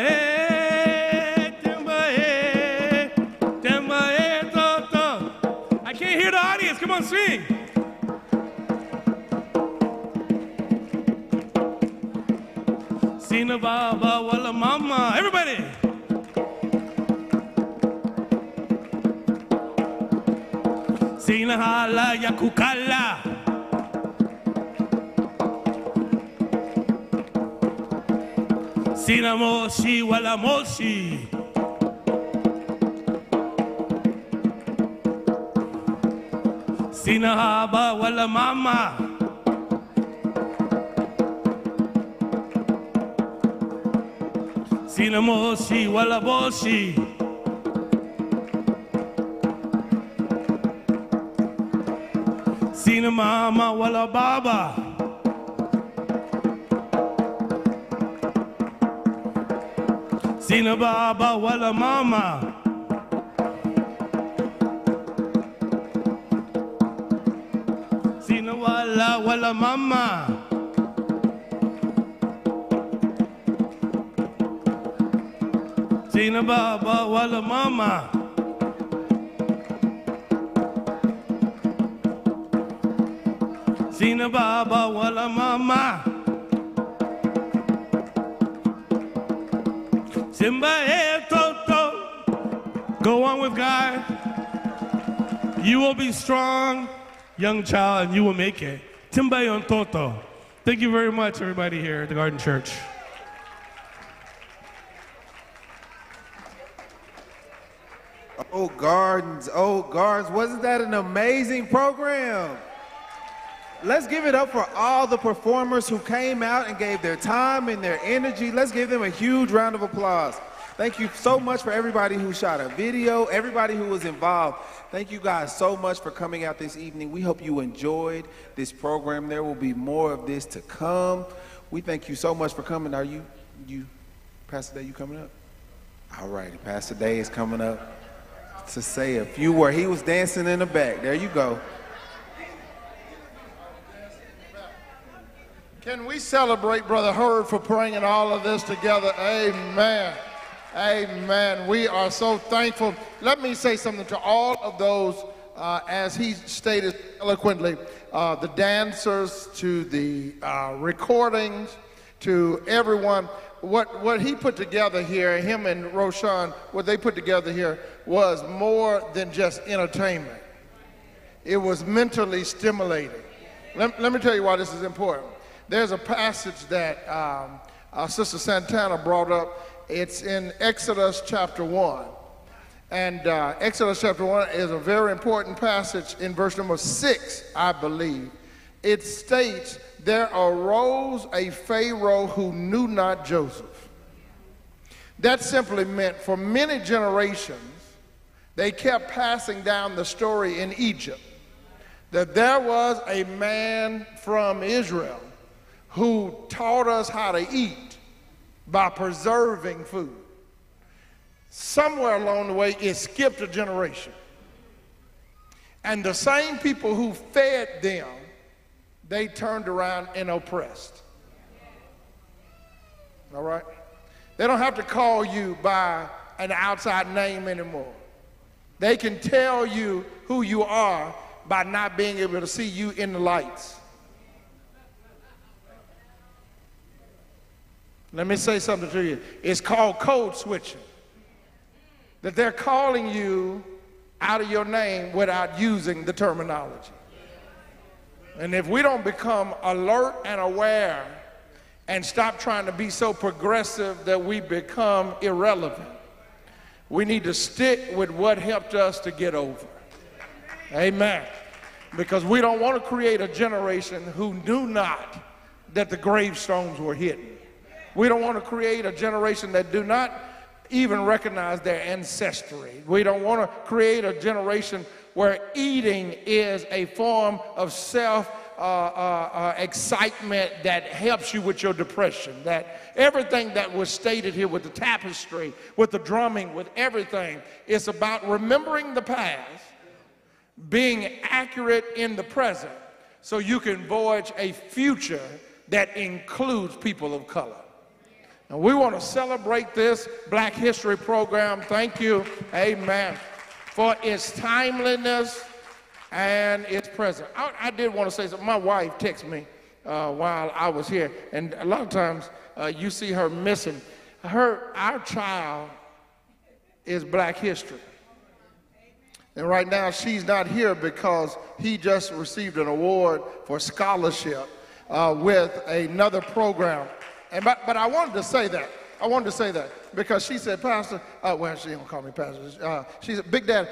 to. I can't hear the audience. Come on, sing. Sina baba wala mama. Everybody. Sina hala ya kukala. Sina moshi wala moshi. Sina haba wala mama. Sina moshi wala boshi. Sina mama wala baba. Sina baba wala mama. Sina wala mama. Sina baba wala mama. Sina baba wala mama. Simba toto. Go on with God. You will be strong, young child, and you will make it. Timba on toto. Thank you very much, everybody here at the Garden Church. Oh, Gardens, wasn't that an amazing program? Let's give it up for all the performers who came out and gave their time and their energy. Let's give them a huge round of applause. Thank you so much for everybody who shot a video, everybody who was involved. Thank you guys so much for coming out this evening. We hope you enjoyed this program. There will be more of this to come. We thank you so much for coming. Are you Pastor Day, you coming up? All right, Pastor Day is coming up to say a few words. He was dancing in the back. There you go. Can we celebrate Brother Hurd for bringing all of this together? Amen. Amen. We are so thankful. Let me say something to all of those, as he stated eloquently, the dancers, to the recordings, to everyone. What he put together here, him and Roshan, what they put together here was more than just entertainment. It was mentally stimulating. Let me tell you why this is important. There's a passage that Sister Santana brought up. It's in Exodus chapter 1. And Exodus chapter 1 is a very important passage in verse number 6, I believe. It states, there arose a Pharaoh who knew not Joseph. That simply meant for many generations, they kept passing down the story in Egypt that there was a man from Israel who taught us how to eat by preserving food. Somewhere along the way, it skipped a generation. And the same people who fed them, they turned around and oppressed. All right? They don't have to call you by an outside name anymore. They can tell you who you are by not being able to see you in the lights. Let me say something to you. It's called code switching. That they're calling you out of your name without using the terminology. And if we don't become alert and aware and stop trying to be so progressive that we become irrelevant, we need to stick with what helped us to get over. Amen. Because we don't want to create a generation who knew not that the gravestones were hidden. We don't want to create a generation that do not even recognize their ancestry. We don't want to create a generation where eating is a form of excitement that helps you with your depression. That everything that was stated here with the tapestry, with the drumming, with everything, it's about remembering the past, being accurate in the present, so you can voyage a future that includes people of color. And we want to celebrate this Black History program. Thank you, amen, for its timeliness and its presence. I did want to say something. My wife texted me while I was here, and a lot of times you see her missing. Our child is Black History. And right now she's not here because he just received an award for scholarship with another program. But I wanted to say that. I wanted to say that because she said, Pastor, well, she don't call me Pastor. She said, Big Dad,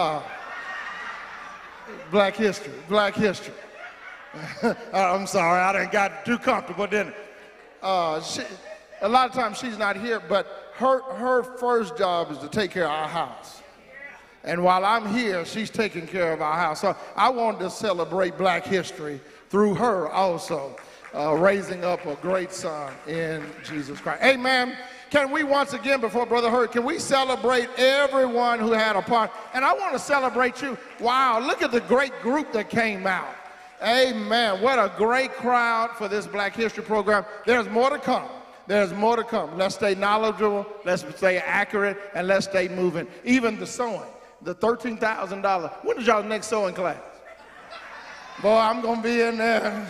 Black History, Black History. I'm sorry, I done got too comfortable, didn't I? A lot of times she's not here, but her first job is to take care of our house. And while I'm here, she's taking care of our house. So I wanted to celebrate Black History through her also, raising up a great son in Jesus Christ. Amen. Can we once again, before Brother Hurt, can we celebrate everyone who had a part? And I want to celebrate you. Wow, look at the great group that came out. Amen. What a great crowd for this Black History program. There's more to come. There's more to come. Let's stay knowledgeable, let's stay accurate, and let's stay moving. Even the sewing, the $13,000. When is y'all next sewing class? Boy, I'm going to be in there.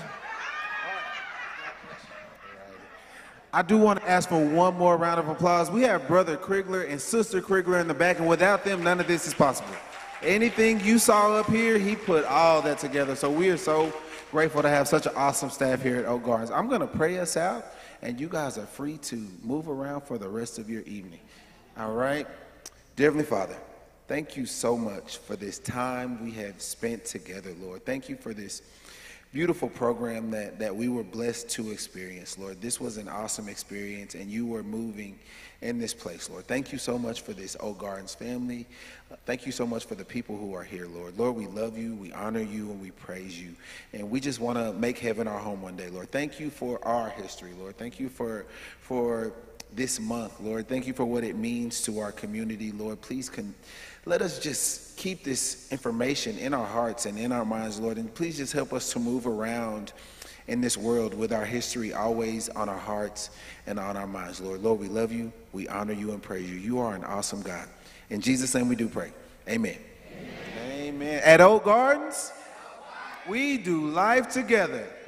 I do want to ask for one more round of applause. We have Brother Krigler and Sister Krigler in the back, and without them, none of this is possible. Anything you saw up here, he put all that together. So we are so grateful to have such an awesome staff here at Oak Gardens. I'm going to pray us out, and you guys are free to move around for the rest of your evening. All right? Dear Heavenly Father, thank you so much for this time we have spent together, Lord. Thank you for this beautiful program that we were blessed to experience, Lord. This was an awesome experience, and you were moving in this place, Lord. Thank you so much for this Oak Gardens family. Thank you so much for the people who are here, Lord. Lord, we love you, we honor you, and we praise you. And we just want to make heaven our home one day, Lord. Thank you for our history, Lord. Thank you for this month, Lord. Thank you for what it means to our community, Lord. Please let us just keep this information in our hearts and in our minds, Lord, and please just help us to move around in this world with our history always on our hearts and on our minds, Lord. Lord, we love you, we honor you, and praise you. You are an awesome God. In Jesus' name we do pray. Amen. Amen. Amen. At Oak Gardens, we do life together.